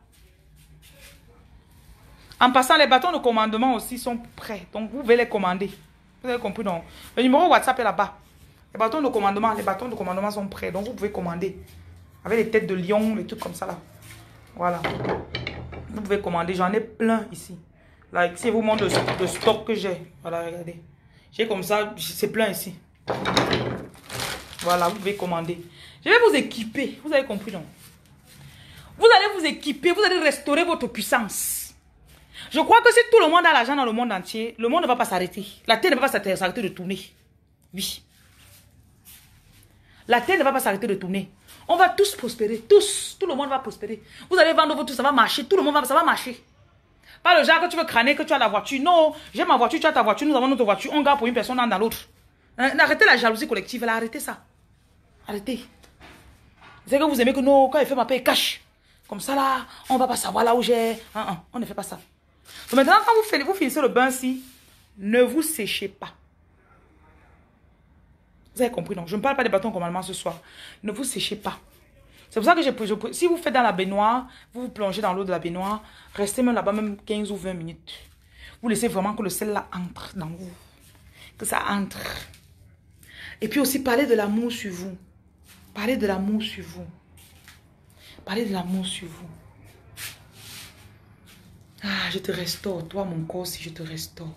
En passant, les bâtons de commandement aussi sont prêts. Donc, vous pouvez les commander. Vous avez compris, non? Le numéro WhatsApp est là-bas. Les bâtons de commandement, les bâtons de commandement sont prêts. Donc, vous pouvez commander. Avec les têtes de lion, les trucs comme ça, là. Voilà. Vous pouvez commander. J'en ai plein ici. Là, ici, je vous montre le, le stock que j'ai. Voilà, regardez. J'ai comme ça, c'est plein ici. Voilà, vous pouvez commander. Je vais vous équiper. Vous avez compris, non? Vous allez vous équiper. Vous allez restaurer votre puissance. Je crois que si tout le monde a l'argent dans le monde entier, le monde ne va pas s'arrêter. La terre ne va pas s'arrêter de tourner. Oui. La terre ne va pas s'arrêter de tourner. On va tous prospérer. Tous. Tout le monde va prospérer. Vous allez vendre tout, ça va marcher. Tout le monde va, ça va marcher. Pas le genre que tu veux crâner, que tu as la voiture. Non, j'ai ma voiture, tu as ta voiture, nous avons notre voiture. On garde pour une personne, on dans l'autre. Arrêtez la jalousie collective, là. Arrêtez ça. Arrêtez. C'est que vous aimez que non, quand il fait ma paix, il cache. Comme ça, là, on ne va pas savoir là où j'ai. Hein, hein, on ne fait pas ça. Donc maintenant, quand vous, faites, vous finissez le bain-ci, ne vous séchez pas. Vous avez compris, non? Je ne parle pas des bâtons commandements ce soir. Ne vous séchez pas. C'est pour ça que je, je, si vous faites dans la baignoire, vous vous plongez dans l'eau de la baignoire, restez même là-bas même quinze ou vingt minutes. Vous laissez vraiment que le sel là entre dans vous. Que ça entre. Et puis aussi, parlez de l'amour sur vous. Parlez de l'amour sur vous. Parlez de l'amour sur vous. Ah, je te restaure. Toi, mon corps, si je te restaure.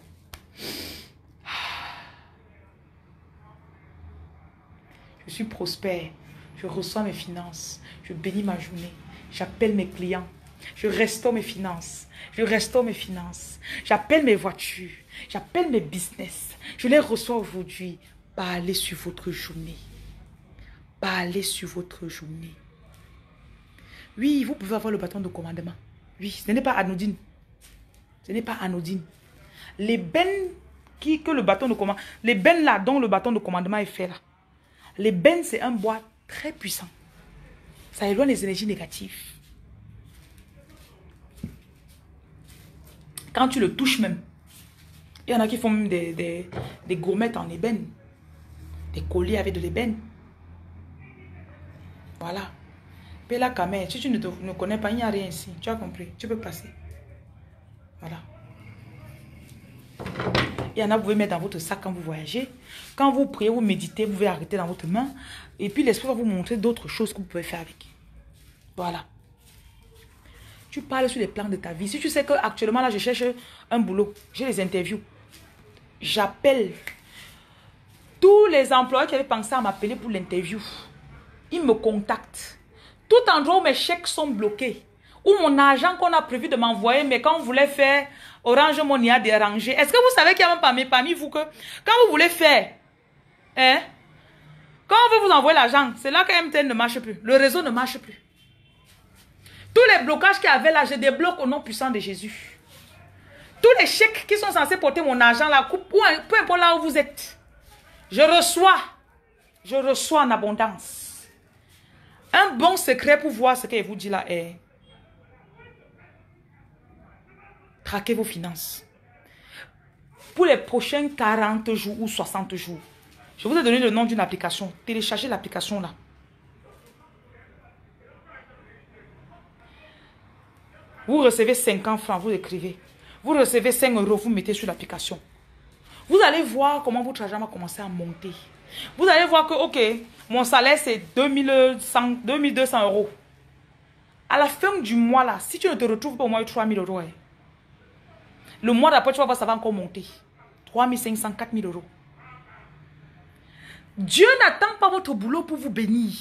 Je suis prospère. Je reçois mes finances. Je bénis ma journée. J'appelle mes clients. Je restaure mes finances. Je restaure mes finances. J'appelle mes voitures. J'appelle mes business. Je les reçois aujourd'hui. Parlez sur votre journée. Parlez sur votre journée. Oui, vous pouvez avoir le bâton de commandement. Oui, ce n'est pas anodine. Ce n'est pas anodine. Les bennes qui, que le bâton de commandement, les bennes là dont le bâton de commandement est fait là. Les bennes, c'est un bois très puissant. Ça éloigne les énergies négatives. Quand tu le touches même, il y en a qui font même des, des, des gourmettes en ébène. Des colliers avec de l'ébène. Voilà. Puis là, quand même, si tu ne, te, ne connais pas, il n'y a rien ici. Tu as compris. Tu peux passer. Voilà. Il y en a, vous pouvez mettre dans votre sac quand vous voyagez. Quand vous priez, vous méditez, vous pouvez arrêter dans votre main. Et puis l'esprit va vous montrer d'autres choses que vous pouvez faire avec. Voilà. Tu parles sur les plans de ta vie. Si tu sais qu'actuellement, là, je cherche un boulot. J'ai les interviews. J'appelle tous les employés qui avaient pensé à m'appeler pour l'interview. Ils me contactent. Tout endroit où mes chèques sont bloqués. Ou mon argent qu'on a prévu de m'envoyer, mais quand on voulait faire Orange Money a dérangé. Est-ce que vous savez qu'il y a même parmi, parmi vous que quand vous voulez faire, hein, quand on veut vous envoyer l'argent, c'est là que M T N ne marche plus. Le réseau ne marche plus. Tous les blocages qu'il y avait là, je débloque au nom puissant de Jésus. Tous les chèques qui sont censés porter mon argent là, peu importe là où vous êtes, je reçois. Je reçois en abondance. Un bon secret pour voir ce qu'il vous dit là est traquez vos finances. Pour les prochains quarante jours ou soixante jours, je vous ai donné le nom d'une application. Téléchargez l'application là. Vous recevez cinquante francs, vous écrivez. Vous recevez cinq euros, vous mettez sur l'application. Vous allez voir comment votre argent va commencer à monter. Vous allez voir que, ok, mon salaire c'est deux mille deux cents euros. À la fin du mois là, si tu ne te retrouves pas au moins trois mille euros, hein, le mois d'après, tu vas voir, ça va encore monter. trois mille cinq cents, quatre mille euros. Dieu n'attend pas votre boulot pour vous bénir.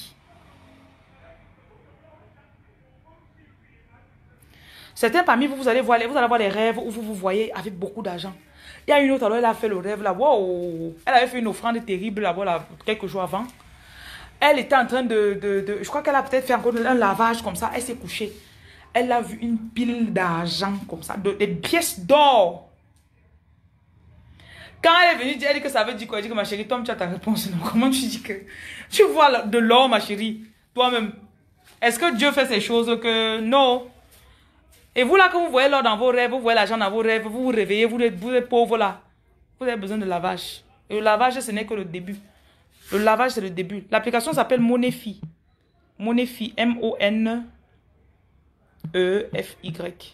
Certains parmi vous, vous allez voir, vous allez avoir des rêves où vous vous voyez avec beaucoup d'argent. Il y a une autre, alors elle a fait le rêve là. Wow. Elle avait fait une offrande terrible là-bas là, quelques jours avant. Elle était en train de... de, de je crois qu'elle a peut-être fait encore un lavage comme ça. Elle s'est couchée. Elle a vu une pile d'argent comme ça, de, des pièces d'or. Quand elle est venue dire, elle dit que ça veut dire quoi? Elle dit que ma chérie, toi tu as ta réponse. Non? Comment tu dis que tu vois de l'or, ma chérie, toi-même? Est-ce que Dieu fait ces choses que non? Et vous là que vous voyez l'or dans vos rêves, vous voyez l'argent dans vos rêves, vous vous réveillez, vous êtes, vous êtes pauvre là. Vous avez besoin de lavage. Et le lavage, ce n'est que le début. Le lavage, c'est le début. L'application s'appelle Monefi. Monefi, M O N E F Y.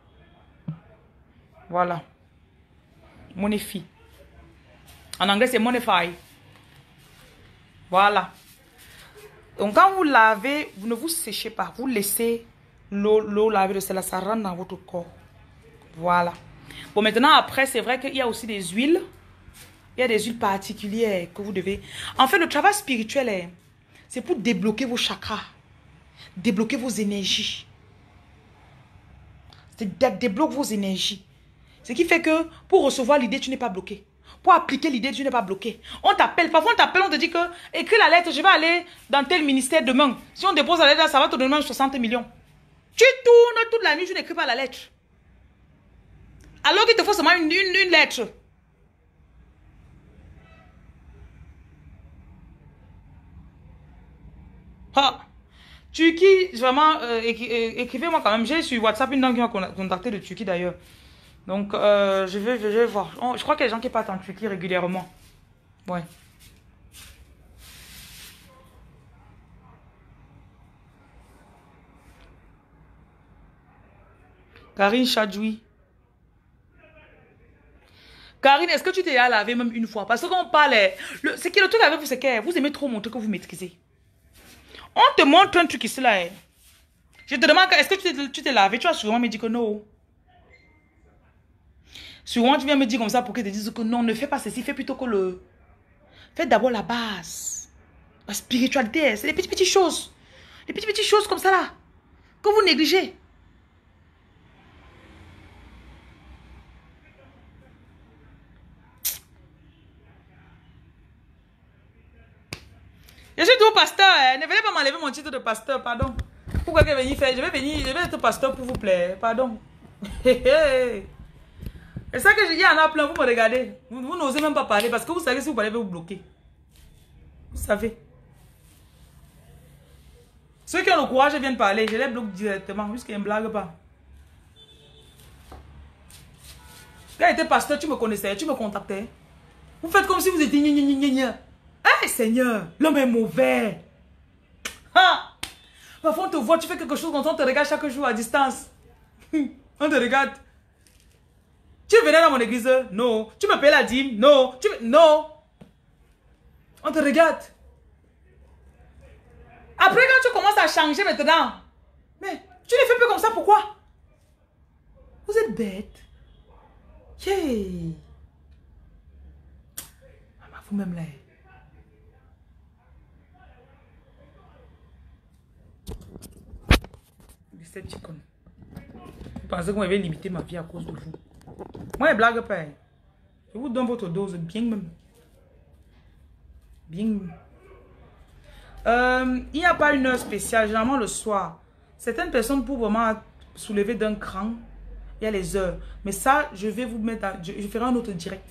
Voilà. Monefi. En anglais, c'est Monify. Voilà. Donc, quand vous lavez, vous ne vous séchez pas. Vous laissez l'eau laver de cela, ça rentre dans votre corps. Voilà. Bon, maintenant, après, c'est vrai qu'il y a aussi des huiles. Il y a des huiles particulières que vous devez... En fait, le travail spirituel, c'est pour débloquer vos chakras. Débloquer vos énergies. C'est débloquer vos énergies. Ce qui fait que pour recevoir l'idée, tu n'es pas bloqué. pour appliquer l'idée de tu n'es pas bloqué. On t'appelle, parfois on t'appelle, on te dit que écris la lettre, je vais aller dans tel ministère demain. Si on dépose la lettre, ça va te donner soixante millions. Tu tournes toute la nuit, tu n'écris pas la lettre. Alors qu'il te faut seulement une, une, une lettre. Ah. Turquie, vraiment, euh, écrivez-moi quand même. J'ai sur WhatsApp une dame qui m'a contacté de Turquie d'ailleurs. Donc, euh, je, vais, je vais voir. Oh, je crois qu'il y a des gens qui partent en Turquie régulièrement. Ouais. Karine Chadjoui. Karine, est-ce que tu t'es à laver même une fois? Parce que quand on parle, c'est que le truc avec vous, c'est que vous aimez trop montrer que vous maîtrisez. On te montre un truc ici là. Eh. Je te demande, est-ce que tu t'es lavé? Tu vas souvent me dire que non. Souvent, tu viens me dire comme ça pour que te disent que non, ne fais pas ceci, fais plutôt que le... Fais d'abord la base. La spiritualité, c'est des petites petites choses. Des petites petites choses comme ça là. Que vous négligez. Je suis tout pasteur. Hein. Ne venez pas m'enlever mon titre de pasteur, pardon. Pourquoi que venir faire? Je vais venir, je vais être pasteur pour vous plaire, pardon. Et ça que je dis en a plein, vous me regardez. Vous, vous n'osez même pas parler parce que vous savez si vous parlez, vous vous bloquer. Vous savez. Ceux qui ont le courage viennent parler, je les bloque directement, puisqu'ils ne blaguent pas. Quand j'étais pasteur, tu me connaissais, tu me contactais. Vous faites comme si vous étiez gna gna gna gna. Hey Seigneur, l'homme est mauvais. Ah. Parfois on te voit, tu fais quelque chose quand on te regarde chaque jour à distance. On te regarde. Tu venais dans mon église? Non. Tu me payes la dîme? Non. Tu... Non. On te regarde. Après quand tu commences à changer maintenant, mais tu ne fais plus comme ça, pourquoi? Vous êtes bête. Yeah. Vous-même là. Decepticon. Vous pensez que vous m'avez limité ma vie à cause de vous? Moi, je blague pas. Je vous donne votre dose bien même. Bien même. Euh, il n'y a pas une heure spéciale, généralement le soir. Certaines personnes pour vraiment soulever d'un cran, il y a les heures. Mais ça, je vais vous mettre, à, je, je ferai un autre direct.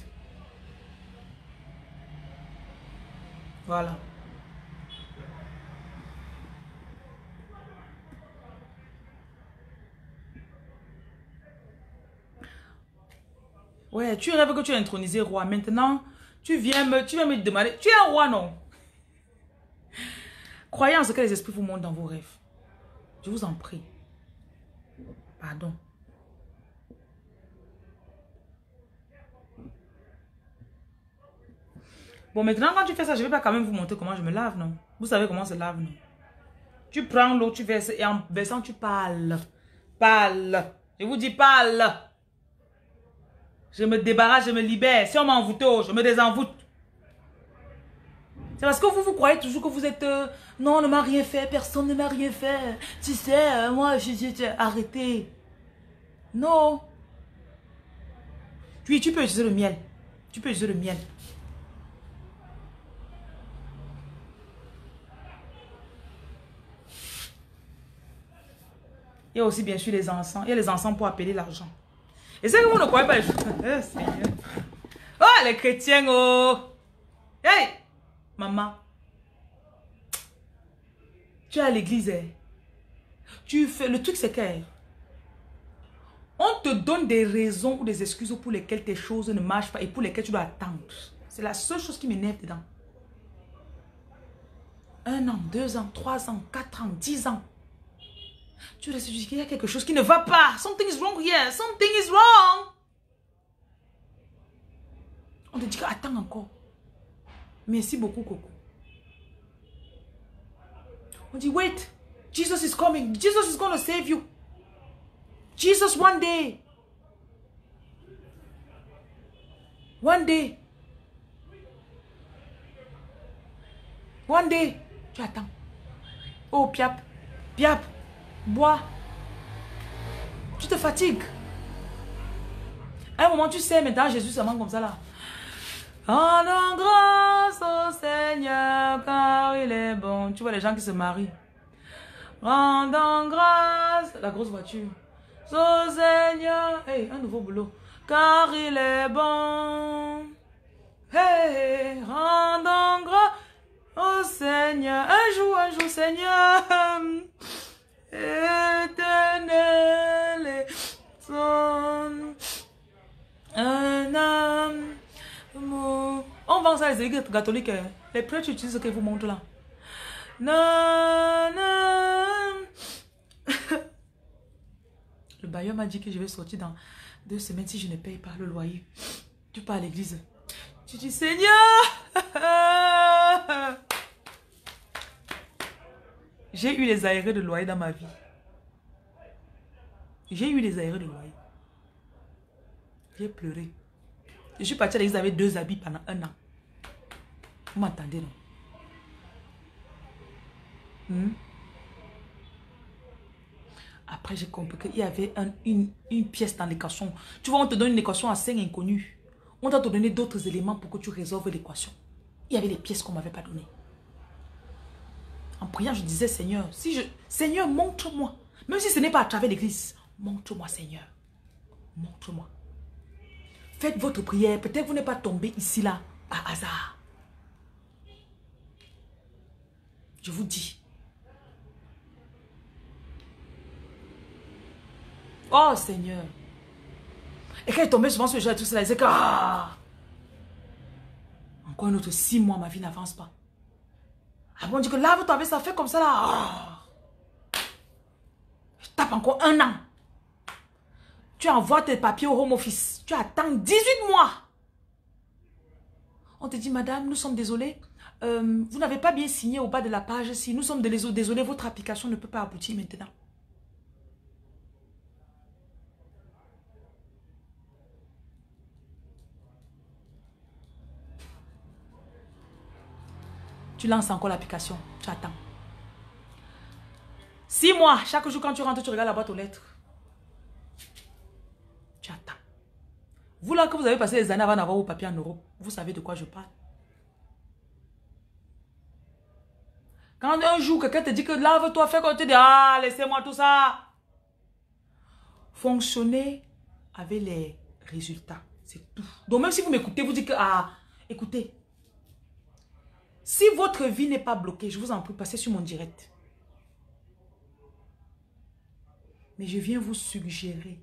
Voilà. Ouais, tu rêves que tu es intronisé roi. Maintenant, tu viens me, tu viens me demander. Tu es un roi, non? Croyez en ce que les esprits vous montrent dans vos rêves. Je vous en prie. Pardon. Bon, maintenant, quand tu fais ça, je ne vais pas quand même vous montrer comment je me lave, non? Vous savez comment se lave, non? Tu prends l'eau, tu verses et en versant, tu parles. Parle. Je vous dis parle. Je me débarrasse, je me libère. Si on m'a envoûté, je me désenvoûte. C'est parce que vous, vous croyez toujours que vous êtes... Euh, non, on ne m'a rien fait, personne ne m'a rien fait. Tu sais, euh, moi, je suis... Arrêtez. Non. Puis, tu peux utiliser le miel. Tu peux utiliser le miel. Il y a aussi, bien sûr, les encens. Il y a les encens pour appeler l'argent. Et c'est que vous ne croyez pas... Oh, Seigneur. Oh, les chrétiens, oh. Hey, maman. Tu es à l'église. Hein. Tu fais... Le truc, c'est que... On te donne des raisons ou des excuses pour lesquelles tes choses ne marchent pas et pour lesquelles tu dois attendre. C'est la seule chose qui m'énerve dedans. Un an, deux ans, trois ans, quatre ans, dix ans. Tu restes dire qu'il y a quelque chose qui ne va pas. Something is wrong here. Something is wrong. On te dit attends encore. Merci beaucoup, Coco. On dit wait. Jesus is coming. Jesus is going to save you. Jesus one day. One day. One day. Tu attends. Oh, piap. Piap. Bois. Tu te fatigues. À un moment, tu sais, maintenant, Jésus se manque comme ça là. Rendons grâce au Seigneur car il est bon. Tu vois les gens qui se marient. Rendons grâce. La grosse voiture. Au Seigneur. Hey, un nouveau boulot. Car il est bon. Hey, rendons grâce au Seigneur. Un jour, un jour, Seigneur. Éternel est son un amour. On vend ça les églises catholiques. Les prêtres utilisent ce qu'ils vous montrent là. Non, non. Le bailleur m'a dit que je vais sortir dans deux semaines si je ne paye pas le loyer. Tu pars à l'église. Tu dis Seigneur. J'ai eu les aérés de loyer dans ma vie. J'ai eu les aérés de loyer. J'ai pleuré. Je suis partie à l'église avec deux habits pendant un an. Vous m'entendez, non? Hmm? Après, j'ai compris qu'il y avait un, une, une pièce dans l'équation. Tu vois, on te donne une équation à cinq inconnus. On doit te donner d'autres éléments pour que tu résolves l'équation. Il y avait les pièces qu'on ne m'avait pas données. En priant, je disais, Seigneur, si je, Seigneur, montre-moi. Même si ce n'est pas à travers l'église, montre-moi, Seigneur. Montre-moi. Faites votre prière. Peut-être vous n'êtes pas tombé ici, là, par hasard. Je vous dis. Oh, Seigneur. Et quand il est tombé souvent sur le jeu, tout cela, il disait que... Ah, encore un autre six mois, ma vie n'avance pas. Ah bon, on dit que là, vous t'avez ça fait comme ça, là. Oh. Je tape encore un an. Tu envoies tes papiers au home office. Tu attends dix-huit mois. On te dit, madame, nous sommes désolés. Euh, vous n'avez pas bien signé au bas de la page. Si nous sommes désolés, votre application ne peut pas aboutir maintenant. Tu lances encore l'application. Tu attends. Six mois. Chaque jour, quand tu rentres, tu regardes la boîte aux lettres. Tu attends. Vous là que vous avez passé les années avant d'avoir vos papiers en Europe, vous savez de quoi je parle. Quand un jour, quelqu'un te dit que lave-toi, fais comme tu dis, ah, laissez-moi tout ça. Fonctionnez avec les résultats. C'est tout. Donc même si vous m'écoutez, vous dites que, ah, écoutez, si votre vie n'est pas bloquée, je vous en prie, passez sur mon direct. Mais je viens vous suggérer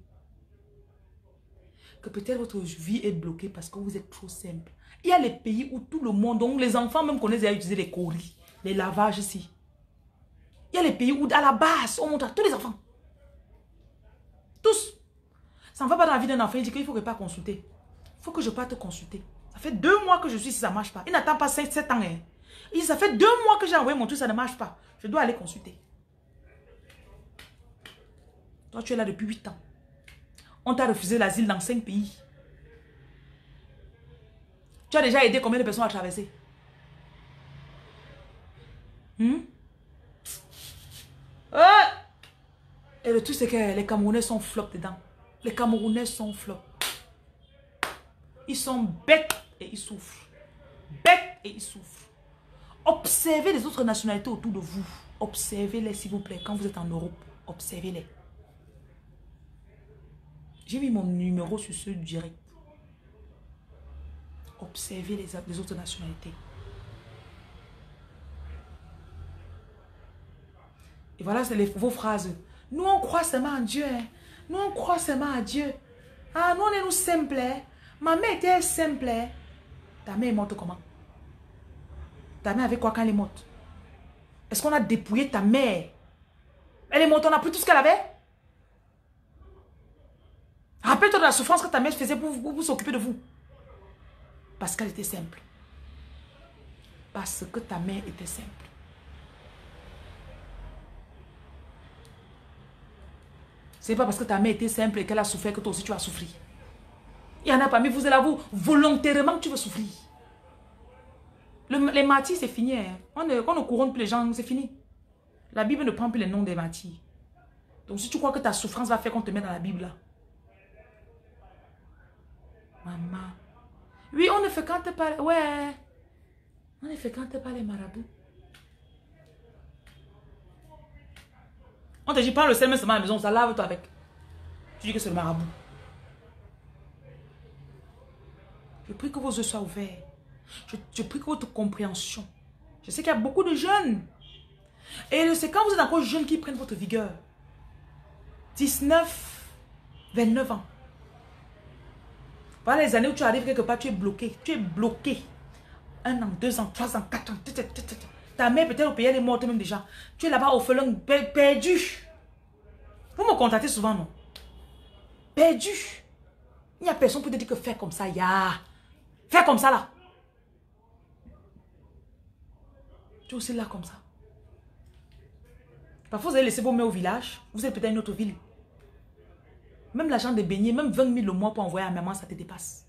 que peut-être votre vie est bloquée parce que vous êtes trop simple. Il y a les pays où tout le monde, donc les enfants même connaissent à utiliser les coris, les lavages ici. Il y a les pays où à la base, on montre à tous les enfants. Tous. Ça ne va pas dans la vie d'un enfant, il dit qu'il ne faut pas consulter. Il faut que je parte consulter. Ça fait deux mois que je suis si ça ne marche pas. Il n'attend pas cinq sept ans. Hein. Il dit, ça fait deux mois que j'ai envoyé mon truc, ça ne marche pas. Je dois aller consulter. Toi, tu es là depuis huit ans. On t'a refusé l'asile dans cinq pays. Tu as déjà aidé combien de personnes à traverser? Hmm? Euh! Et le truc, c'est que les Camerounais sont flop dedans. Les Camerounais sont flop. Ils sont bêtes et ils souffrent. Bêtes et ils souffrent. Observez les autres nationalités autour de vous. Observez-les, s'il vous plaît. Quand vous êtes en Europe, observez-les. J'ai mis mon numéro sur ce direct. Observez les, les autres nationalités. Et voilà, c'est vos phrases. Nous, on croit seulement en Dieu. Hein. Nous, on croit seulement à Dieu. Ah, nous, on est nous simples. Hein. Ma mère était simple. Hein. Ta mère est morte comment? Ta mère avait quoi quand elle est morte? Est-ce qu'on a dépouillé ta mère? Elle est morte, on a pris tout ce qu'elle avait? Rappelle-toi de la souffrance que ta mère faisait pour, pour, pour s'occuper de vous. Parce qu'elle était simple. Parce que ta mère était simple. C'est pas parce que ta mère était simple et qu'elle a souffert que toi aussi tu as souffert. Il y en a parmi vous et là, vous, volontairement tu veux souffrir. Le, les martyrs, c'est fini. Hein. On, ne, on ne couronne plus les gens, c'est fini. La Bible ne prend plus les noms des martyrs. Donc si tu crois que ta souffrance va faire qu'on te met dans la Bible là. Maman. Oui, on ne fréquente pas... Ouais. On ne fréquente pas les marabouts. On te dit, prends le sel, mais seulement à la maison, ça lave-toi avec. Tu dis que c'est le marabout. Je prie que vos yeux soient ouverts. Je, je prie que votre compréhension. Je sais qu'il y a beaucoup de jeunes. Et c'est quand vous êtes encore jeunes qui prennent votre vigueur. dix-neuf, vingt-neuf ans. Voilà les années où tu arrives quelque part, tu es bloqué. Tu es bloqué. Un an, deux ans, trois ans, quatre ans. Ta mère peut-être au pays, elle est morte même déjà. Tu es là-bas orphelin, perdu. Vous me contactez souvent, non? Perdu. Il n'y a personne pour te dire que fais comme ça, ya. Fais comme ça, là. Tu es aussi là comme ça. Parfois, vous allez laisser vos mains au village. Vous êtes peut-être dans une autre ville. Même l'argent de baigner, même vingt mille le mois pour envoyer à maman, ça te dépasse.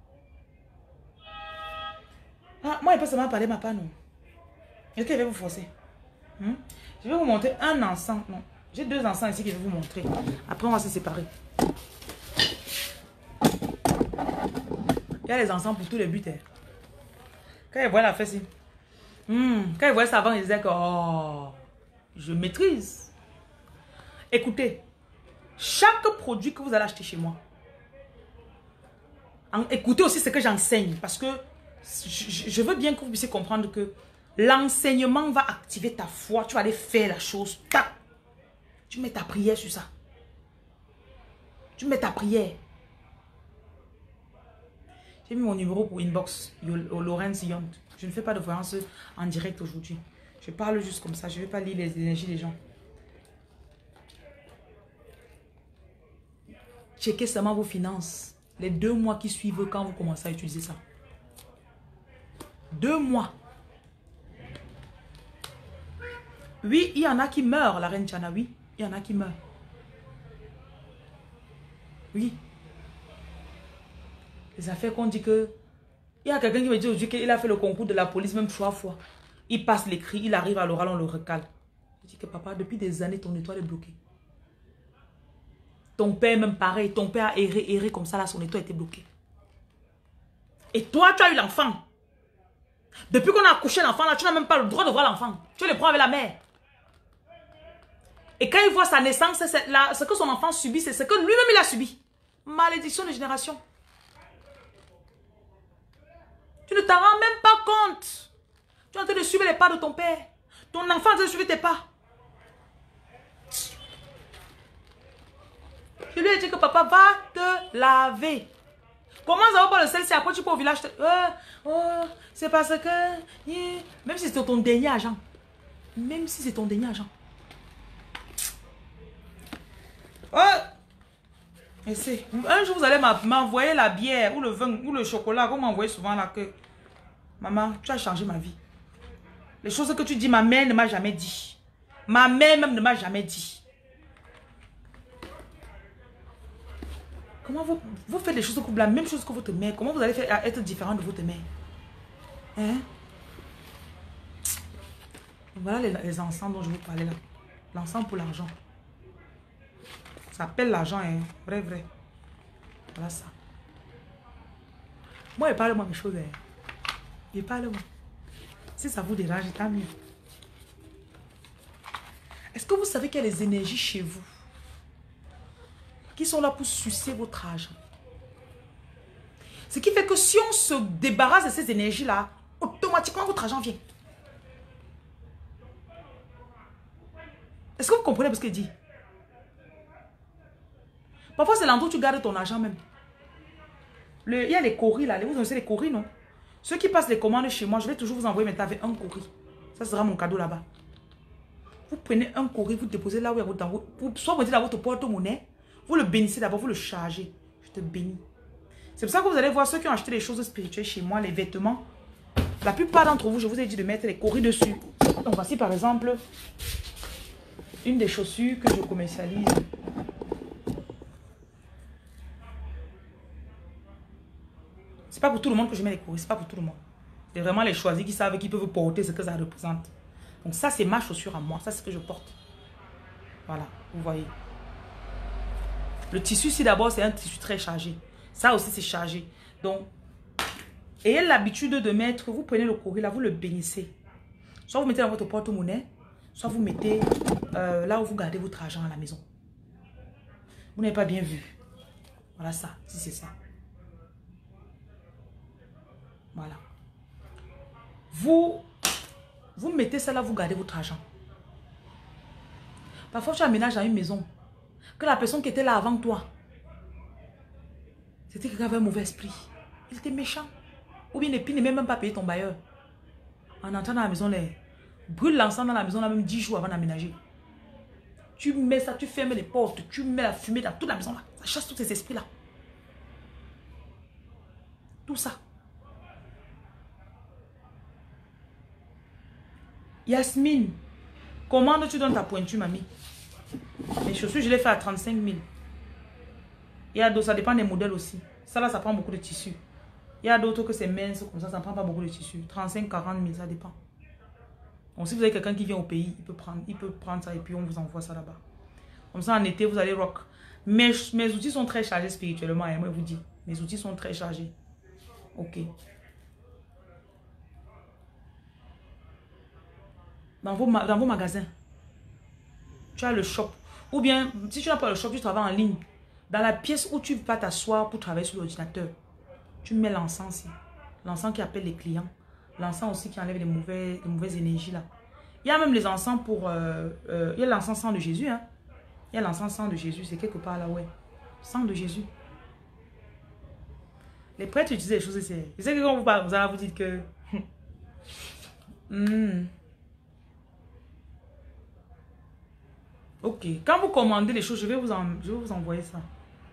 Ah, moi, il ne peut seulement parler ma part, non. Est-ce qu'il va vous forcer? Hmm? Je vais vous montrer un encens. Non, j'ai deux encens ici que je vais vous montrer. Après, on va se séparer. Il y a les encens pour tous les buts. Hein. Quand ils voient la fesse, hmm, quand ils voient ça avant, ils disaient que oh, je maîtrise. Écoutez, chaque produit que vous allez acheter chez moi, en, écoutez aussi ce que j'enseigne, parce que je, je veux bien que vous puissiez comprendre que l'enseignement va activer ta foi. Tu vas aller faire la chose. Tac. Tu mets ta prière sur ça. Tu mets ta prière. J'ai mis mon numéro pour inbox. Laurence Yont. Je ne fais pas de voyance en direct aujourd'hui. Je parle juste comme ça. Je ne vais pas lire les énergies des gens. Checkez seulement vos finances. Les deux mois qui suivent quand vous commencez à utiliser ça. Deux mois. Oui, il y en a qui meurent, la reine Tchana. Oui, il y en a qui meurent. Oui. Les affaires qu'on dit que... Il y a quelqu'un qui me dit aujourd'hui qu'il a fait le concours de la police même trois fois. Il passe l'écrit, il arrive à l'oral, on le recale. Je dis que papa, depuis des années, ton étoile est bloquée. Ton père même pareil, ton père a erré, erré comme ça, là, son étoile était bloquée. Et toi, tu as eu l'enfant. Depuis qu'on a accouché l'enfant, là, tu n'as même pas le droit de voir l'enfant. Tu le prends avec la mère. Et quand il voit sa naissance, c'est la, ce que son enfant subit, c'est ce que lui-même il a subi. Malédiction de génération. Tu ne t'en rends même pas compte. Tu es en train de suivre les pas de ton père. Ton enfant est en train de suivre tes pas. Je lui ai dit que papa va te laver. Comment ça va pas le sel si après tu peux au village te... euh, oh, c'est parce que... Yeah. Même si c'est ton dernier agent. Même si c'est ton dernier agent. Oh. Et c'est... Un jour vous allez m'envoyer la bière ou le vin ou le chocolat. Vous m'envoyez souvent là que... Maman, tu as changé ma vie. Les choses que tu dis, ma mère ne m'a jamais dit. Ma mère même ne m'a jamais dit. Comment vous, vous faites des choses pour la même chose que votre mère? Comment vous allez faire être différent de votre mère? Hein? Voilà les, les encens dont je vous parlais là. L'encens pour l'argent. Ça s'appelle l'argent, hein? Vrai, vrai. Voilà ça. Moi, il parle-moi mes choses. Hein? Il parle-moi. Si ça vous dérange, tant mieux. Est-ce que vous savez qu'il y a des énergies chez vous qui sont là pour sucer votre argent? Ce qui fait que si on se débarrasse de ces énergies-là, automatiquement votre argent vient. Est-ce que vous comprenez ce qu'il dit? Parfois, c'est l'endroit où tu gardes ton argent même. Le, il y a les courriers là. Vous connaissez les courriers, non? Ceux qui passent les commandes chez moi, je vais toujours vous envoyer maintenant avec un courrier. Ça sera mon cadeau là-bas. Vous prenez un courrier, vous déposez là où il y a votre... Vous, soit vous mettez dans votre porte-monnaie, vous le bénissez d'abord, vous le chargez. Je te bénis. C'est pour ça que vous allez voir ceux qui ont acheté des choses spirituelles chez moi, les vêtements. La plupart d'entre vous, je vous ai dit de mettre les courriers dessus. Donc voici par exemple une des chaussures que je commercialise. C'est pas pour tout le monde que je mets les courriers, c'est pas pour tout le monde. C'est vraiment les choisis qui savent qu'ils peuvent porter ce que ça représente. Donc ça, c'est ma chaussure à moi. Ça, c'est ce que je porte. Voilà, vous voyez. Le tissu, ici, d'abord, c'est un tissu très chargé. Ça aussi, c'est chargé. Donc, Ayez l'habitude de mettre, vous prenez le courrier là, vous le bénissez. Soit vous mettez dans votre porte-monnaie, soit vous mettez euh, là où vous gardez votre argent à la maison. Vous n'avez pas bien vu. Voilà ça, si c'est ça. Voilà. Vous, vous mettez ça là, vous gardez votre argent. Parfois, tu aménages dans une maison. Que la personne qui était là avant toi, c'était quelqu'un qui avait un mauvais esprit. Il était méchant. Ou bien il n'est même pas payé ton bailleur. En entrant dans la maison, les... brûle l'encens dans la maison là même dix jours avant d'aménager. Tu mets ça, tu fermes les portes, tu mets la fumée dans toute la maison là. Ça chasse tous ces esprits là. Tout ça. Yasmine, commande tu donnes ta pointure, mamie? Les chaussures, je les fais à trente-cinq mille. Il y a d'autres, ça dépend des modèles aussi. Ça là, ça prend beaucoup de tissu. Il y a d'autres que c'est mince, comme ça, ça ne prend pas beaucoup de tissu. trente-cinq, quarante mille, ça dépend. Donc si vous avez quelqu'un qui vient au pays, il peut, prendre, il peut prendre ça et puis on vous envoie ça là-bas. Comme ça, en été, vous allez rock. Mes, mes outils sont très chargés spirituellement, et moi, je vous dis. Mes outils sont très chargés. Ok. Dans vos, dans vos magasins, tu as le shop. Ou bien, si tu n'as pas le shop, tu travailles en ligne. Dans la pièce où tu vas t'asseoir pour travailler sur l'ordinateur, tu mets l'encens. L'encens qui appelle les clients. L'encens aussi qui enlève les, mauvais, les mauvaises énergies là. Il y a même les encens pour... Euh, euh, il y a l'encens sang de Jésus. Hein. Il y a l'encens sang de Jésus. C'est quelque part là, ouais. Sang de Jésus. Les prêtres utilisent les choses. Je sais que quand vous parlez, vous allez vous dire que... mm. Ok. Quand vous commandez les choses, je vais vous, en, je vais vous envoyer ça.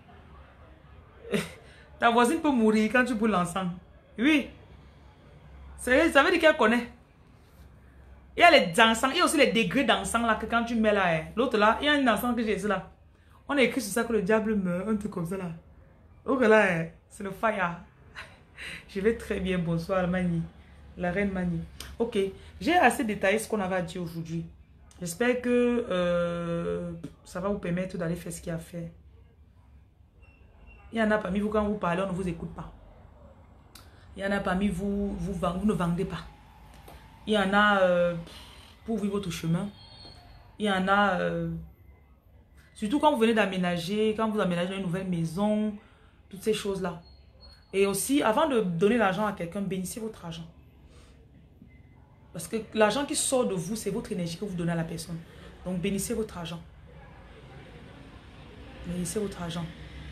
Ta voisine peut mourir quand tu brûles l'encens. Oui. Ça veut dire qu'elle connaît. Il y a les encens, il y a aussi les degrés d'encens là que quand tu mets là. L'autre là, il y a un encens que j'ai ici là. On a écrit sur ça que le diable meurt, un truc comme ça là. Donc là, c'est le fire. Je vais très bien, bonsoir Mani. La reine Mani. Ok, j'ai assez détaillé ce qu'on avait à dire aujourd'hui. J'espère que euh, ça va vous permettre d'aller faire ce qu'il y a à faire. Il y en a parmi vous, quand vous parlez, on ne vous écoute pas. Il y en a parmi vous, vous, vous ne vendez pas. Il y en a euh, pour vivre votre chemin. Il y en a, euh, surtout quand vous venez d'aménager, quand vous aménagez une nouvelle maison, toutes ces choses-là. Et aussi, avant de donner l'argent à quelqu'un, bénissez votre argent. Parce que l'argent qui sort de vous, c'est votre énergie que vous donnez à la personne. Donc, bénissez votre argent. Bénissez votre argent.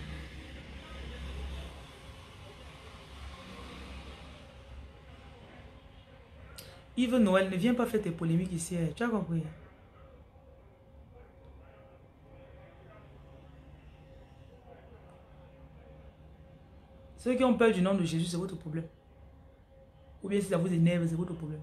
Yves Noël, ne viens pas faire tes polémiques ici. Tu as compris? Ceux qui ont peur du nom de Jésus, c'est votre problème. Ou bien si ça vous énerve, c'est votre problème.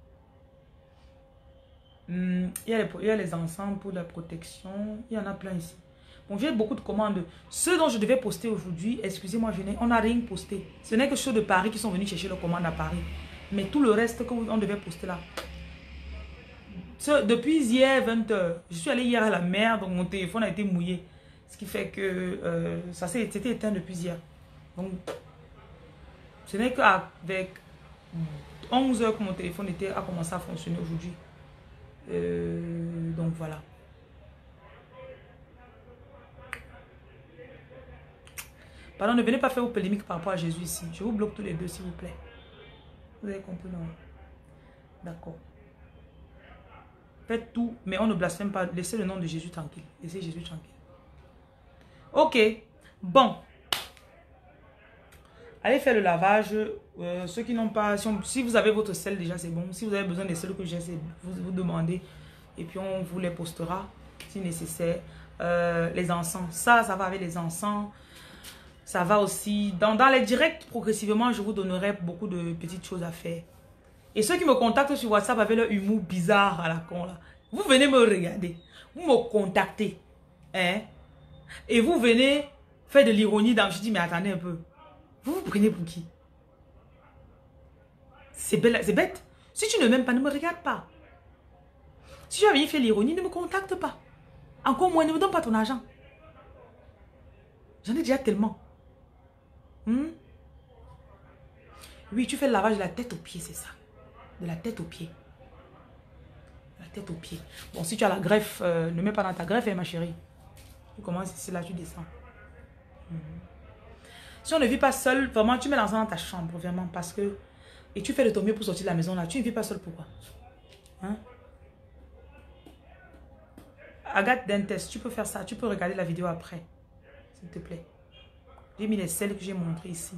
Hmm, il, y a les, il y a les encens pour la protection. Il y en a plein ici. Bon, j'ai beaucoup de commandes. Ceux dont je devais poster aujourd'hui, excusez-moi, on n'a rien posté. Ce n'est que ceux de Paris qui sont venus chercher leurs commandes à Paris. Mais tout le reste qu'on devait poster là. Ce, depuis hier, vingt heures, je suis allée hier à la mer, donc mon téléphone a été mouillé. Ce qui fait que euh, ça s'était éteint depuis hier. Donc, ce n'est qu'avec onze heures que mon téléphone était, a commencé à fonctionner aujourd'hui. Euh, donc voilà. Pardon, ne venez pas faire vos polémiques par rapport à Jésus ici. Je vous bloque tous les deux, s'il vous plaît. Vous avez compris, non? D'accord. Faites tout, mais on ne blasphème pas. Laissez le nom de Jésus tranquille. Laissez Jésus tranquille. Ok. Bon. Allez faire le lavage. Euh, ceux qui n'ont pas... Si, on, si vous avez votre sel déjà, c'est bon. Si vous avez besoin des sels que j'ai, vous vous demandez. Et puis on vous les postera si nécessaire. Euh, les encens. Ça, ça va avec les encens. Ça va aussi. Dans, dans les directs, progressivement, je vous donnerai beaucoup de petites choses à faire. Et ceux qui me contactent sur WhatsApp avec leur humour bizarre à la con, là, vous venez me regarder. Vous me contactez. Hein? Et vous venez faire de l'ironie dans... Je dis, mais attendez un peu. Vous vous prenez pour qui? C'est bête. Si tu ne m'aimes pas, ne me regarde pas. Si tu as venir faire l'ironie, ne me contacte pas. Encore moins, ne me donne pas ton argent. J'en ai déjà tellement. Hmm? Oui, tu fais le lavage de la tête aux pieds, c'est ça. De la tête aux pieds. La tête aux pieds. Bon, si tu as la greffe, euh, ne mets pas dans ta greffe, hein, ma chérie. Tu commences ici, là, tu descends. Mm-hmm. Si on ne vit pas seul, vraiment, tu mets l'encens dans ta chambre, vraiment, parce que... Et tu fais de ton mieux pour sortir de la maison, là. Tu ne vis pas seul, pourquoi? Hein? Agathe Dentes, tu peux faire ça. Tu peux regarder la vidéo après. S'il te plaît. J'ai mis les sels que j'ai montrés ici.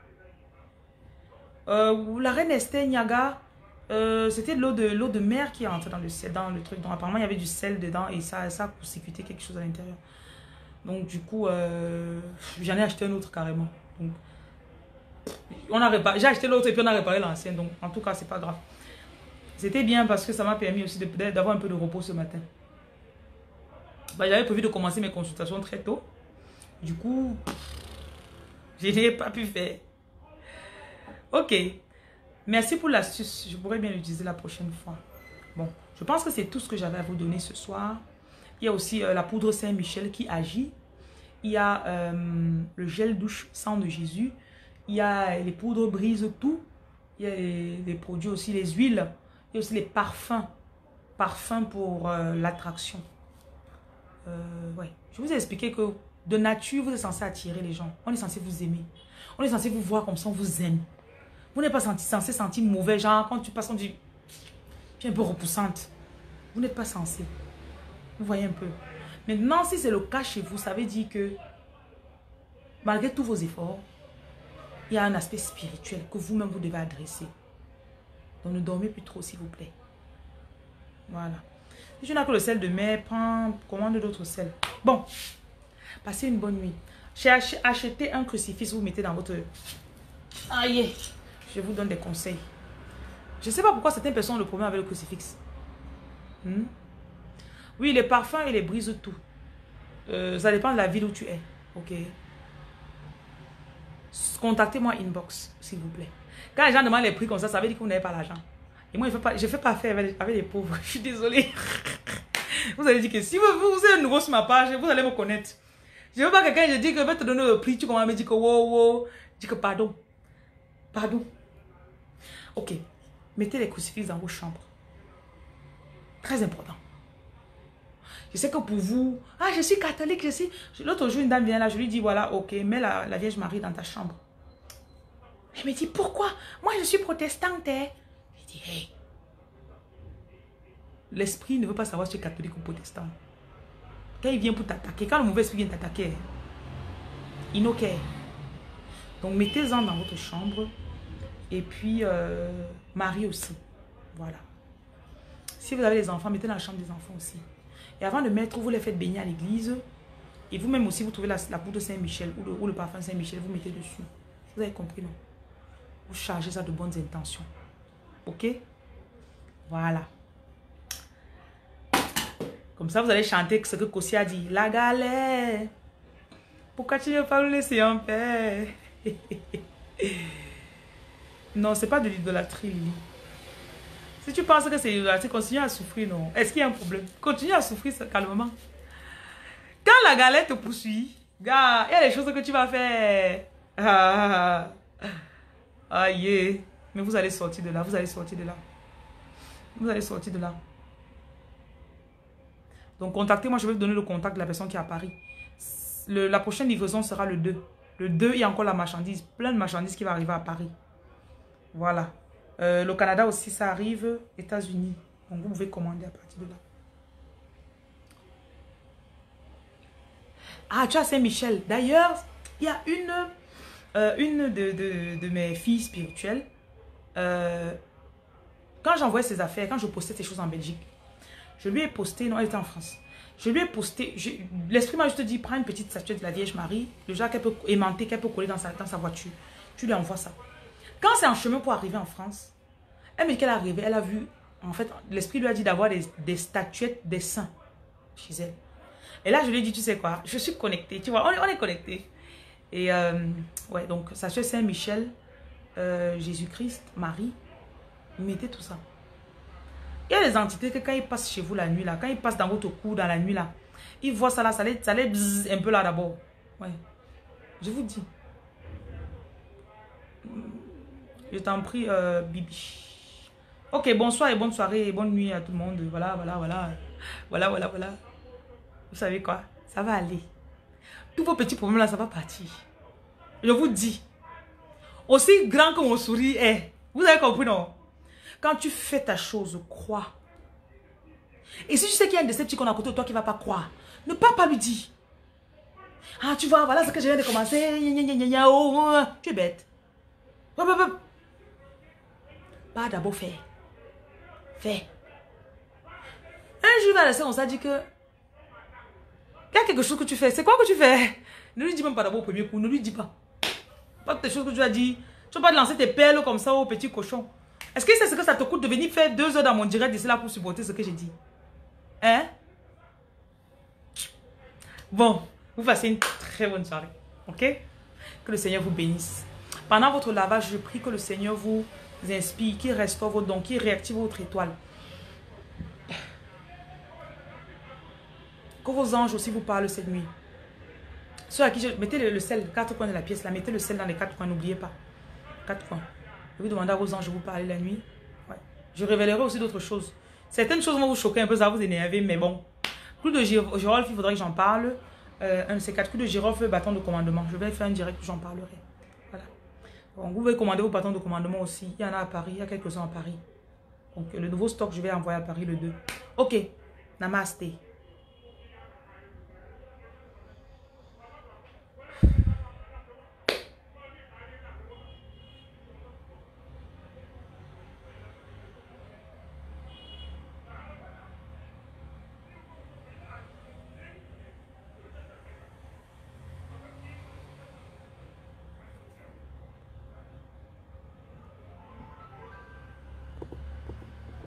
Euh, la reine Esther Niaga, euh, c'était de l'eau de, l'eau de mer qui est entrée dans le, dans le truc. Donc apparemment, il y avait du sel dedans et ça, ça a court-circuité quelque chose à l'intérieur. Donc du coup, euh, j'en ai acheté un autre carrément. Donc, on a réparé, j'ai acheté l'autre et puis on a réparé l'ancien. Donc en tout cas, c'est pas grave. C'était bien parce que ça m'a permis aussi d'avoir un peu de repos ce matin. Bah, j'avais prévu de commencer mes consultations très tôt. Du coup, je n'ai pas pu faire. Ok. Merci pour l'astuce. Je pourrais bien l'utiliser la prochaine fois. Bon, je pense que c'est tout ce que j'avais à vous donner ce soir. Il y a aussi euh, la poudre Saint-Michel qui agit. Il y a euh, le gel douche sang de Jésus. Il y a les poudres brise tout. Il y a les, les produits aussi, les huiles. Il y a aussi les parfums. Parfums pour euh, l'attraction. Euh, ouais. Je vous ai expliqué que de nature, vous êtes censé attirer les gens. On est censé vous aimer. On est censé vous voir comme ça, on vous aime. Vous n'êtes pas censé sentir mauvais, genre quand tu passes, on dit, tu es un peu repoussante. Vous n'êtes pas censé. Vous voyez un peu. Maintenant, si c'est le cas chez vous, ça veut dire que malgré tous vos efforts, il y a un aspect spirituel que vous-même vous devez adresser. Donc ne dormez plus trop, s'il vous plaît. Voilà. Si tu n'as que le sel de mer, prends, commande d'autres sels. Bon, passez une bonne nuit. J'ai acheté un crucifix, vous mettez dans votre... Aïe, je vous donne des conseils. Je ne sais pas pourquoi certaines personnes ont le problème avec le crucifix. Hmm? Oui, les parfums et les brises tout. Euh, ça dépend de la ville où tu es. Ok. Contactez-moi inbox, s'il vous plaît. Quand les gens demandent les prix comme ça, ça veut dire que vous n'avez pas l'argent. Et moi, je ne fais pas, je fais pas affaire avec, avec les pauvres. Je suis désolée. Vous allez dire que si vous, vous êtes nouveau sur ma page, vous allez me connaître. Je ne veux pas que quelqu'un, je dis que je vais te donner le prix, tu commences à me dire que wow, wow. Je dis que pardon. Pardon. Ok. Mettez les crucifixes dans vos chambres. Très important. Je sais que pour vous, ah, je suis catholique, je suis... L'autre jour, une dame vient là, je lui dis, voilà, ok, mets la, la Vierge Marie dans ta chambre. Elle me dit, pourquoi? Moi, je suis protestante. Hein? Je dis, hey. L'esprit ne veut pas savoir si tu es catholique ou protestant. Quand il vient pour t'attaquer, quand le mauvais esprit vient t'attaquer, il n'a aucun. Donc, mettez-en dans votre chambre. Et puis, euh, Marie aussi. Voilà. Si vous avez des enfants, mettez dans la chambre des enfants aussi. Et avant de mettre, vous les faites baigner à l'église. Et vous-même aussi, vous trouvez la, la poudre Saint-Michel ou le, ou le parfum Saint-Michel, vous mettez dessus. Vous avez compris, non? Vous chargez ça de bonnes intentions. Ok? Voilà. Comme ça, vous allez chanter ce que Kossi a dit. La galère. Pourquoi tu ne veux pas nous laisser en paix? Non, c'est pas de l'idolâtrie, Lily. Si tu penses que c'est l'idolâtrie, continue à souffrir, non? Est-ce qu'il y a un problème? Continue à souffrir calmement. Quand la galère te poursuit, gars, il y a des choses que tu vas faire. Ah, ah, yeah. Mais vous allez sortir de là, vous allez sortir de là. Vous allez sortir de là. Donc, contactez-moi, je vais vous donner le contact de la personne qui est à Paris. Le, la prochaine livraison sera le deux. Le deux, il y a encore la marchandise, plein de marchandises qui va arriver à Paris. Voilà. Euh, le Canada aussi, ça arrive. États-Unis. Donc, vous pouvez commander à partir de là. Ah, tu as Saint-Michel. D'ailleurs, il y a une, euh, une de, de, de mes filles spirituelles. Euh, quand j'envoyais ses affaires, quand je postais ces choses en Belgique, je lui ai posté, non, elle était en France. Je lui ai posté, l'esprit m'a juste dit, prends une petite statuette de la Vierge Marie, le genre qu'elle peut aimanter, qu'elle peut coller dans sa, dans sa voiture. Tu lui envoies ça. Quand c'est en chemin pour arriver en France, elle me dit qu'elle est arrivée, elle a vu, en fait, l'esprit lui a dit d'avoir des, des statuettes des saints chez elle. Et là, je lui ai dit, tu sais quoi, je suis connectée, tu vois, on est, on est connectés. Et, euh, ouais, donc, statuette Saint-Michel, euh, Jésus-Christ, Marie, mettez tout ça. Il y a des entités que quand ils passent chez vous la nuit, là, quand ils passent dans votre cou, dans la nuit, là, ils voient ça là, ça les, ça les bzz un peu là d'abord. Ouais, je vous dis. Je t'en prie, euh, Bibi. Ok, bonsoir et bonne soirée et bonne nuit à tout le monde. Voilà, voilà, voilà. Voilà, voilà, voilà. Vous savez quoi? Ça va aller. Tous vos petits problèmes là, ça va partir. Je vous dis. Aussi grand que mon sourire est. Vous avez compris, non? Quand tu fais ta chose, crois. Et si tu sais qu'il y a un décepticon à côté de toi qui ne va pas croire, ne pas pas lui dire. Ah, tu vois, voilà ce que je viens de commencer. Gna, gna, gna, gna, oh, oh. Tu es bête. Hop, hop, hop. Pas d'abord faire. Fais. Un jour, il va laisser, on s'est dit que il y a quelque chose que tu fais. C'est quoi que tu fais? Ne lui dis même pas d'abord au premier coup. Ne lui dis pas. Pas tes choses que tu as dit. Tu ne vas pas lancer tes perles comme ça au petit cochon. Est-ce que c'est ce que ça te coûte de venir faire deux heures dans mon direct d'ici là pour supporter ce que j'ai dit? Hein? Bon, vous passez une très bonne soirée. Ok? Que le Seigneur vous bénisse. Pendant votre lavage, je prie que le Seigneur vous inspire, qu'il restaure vos dons, qu'il réactive votre étoile. Que vos anges aussi vous parlent cette nuit. Ceux à qui je... Mettez le, le sel, quatre coins de la pièce là. Mettez le sel dans les quatre coins, n'oubliez pas. Quatre coins. Je vais demander à vos anges de vous parler la nuit. Ouais. Je révélerai aussi d'autres choses. Certaines choses vont vous choquer un peu, ça va vous énerver, mais bon. Clou de girofle, il faudrait que j'en parle. Euh, un de ces quatre coups de girofle, bâton de commandement. Je vais faire un direct où j'en parlerai. Voilà. Donc, vous pouvez commander vos bâtons de commandement aussi. Il y en a à Paris, il y a quelques-uns à Paris. Donc, le nouveau stock, je vais envoyer à Paris le deux. Ok. Namaste.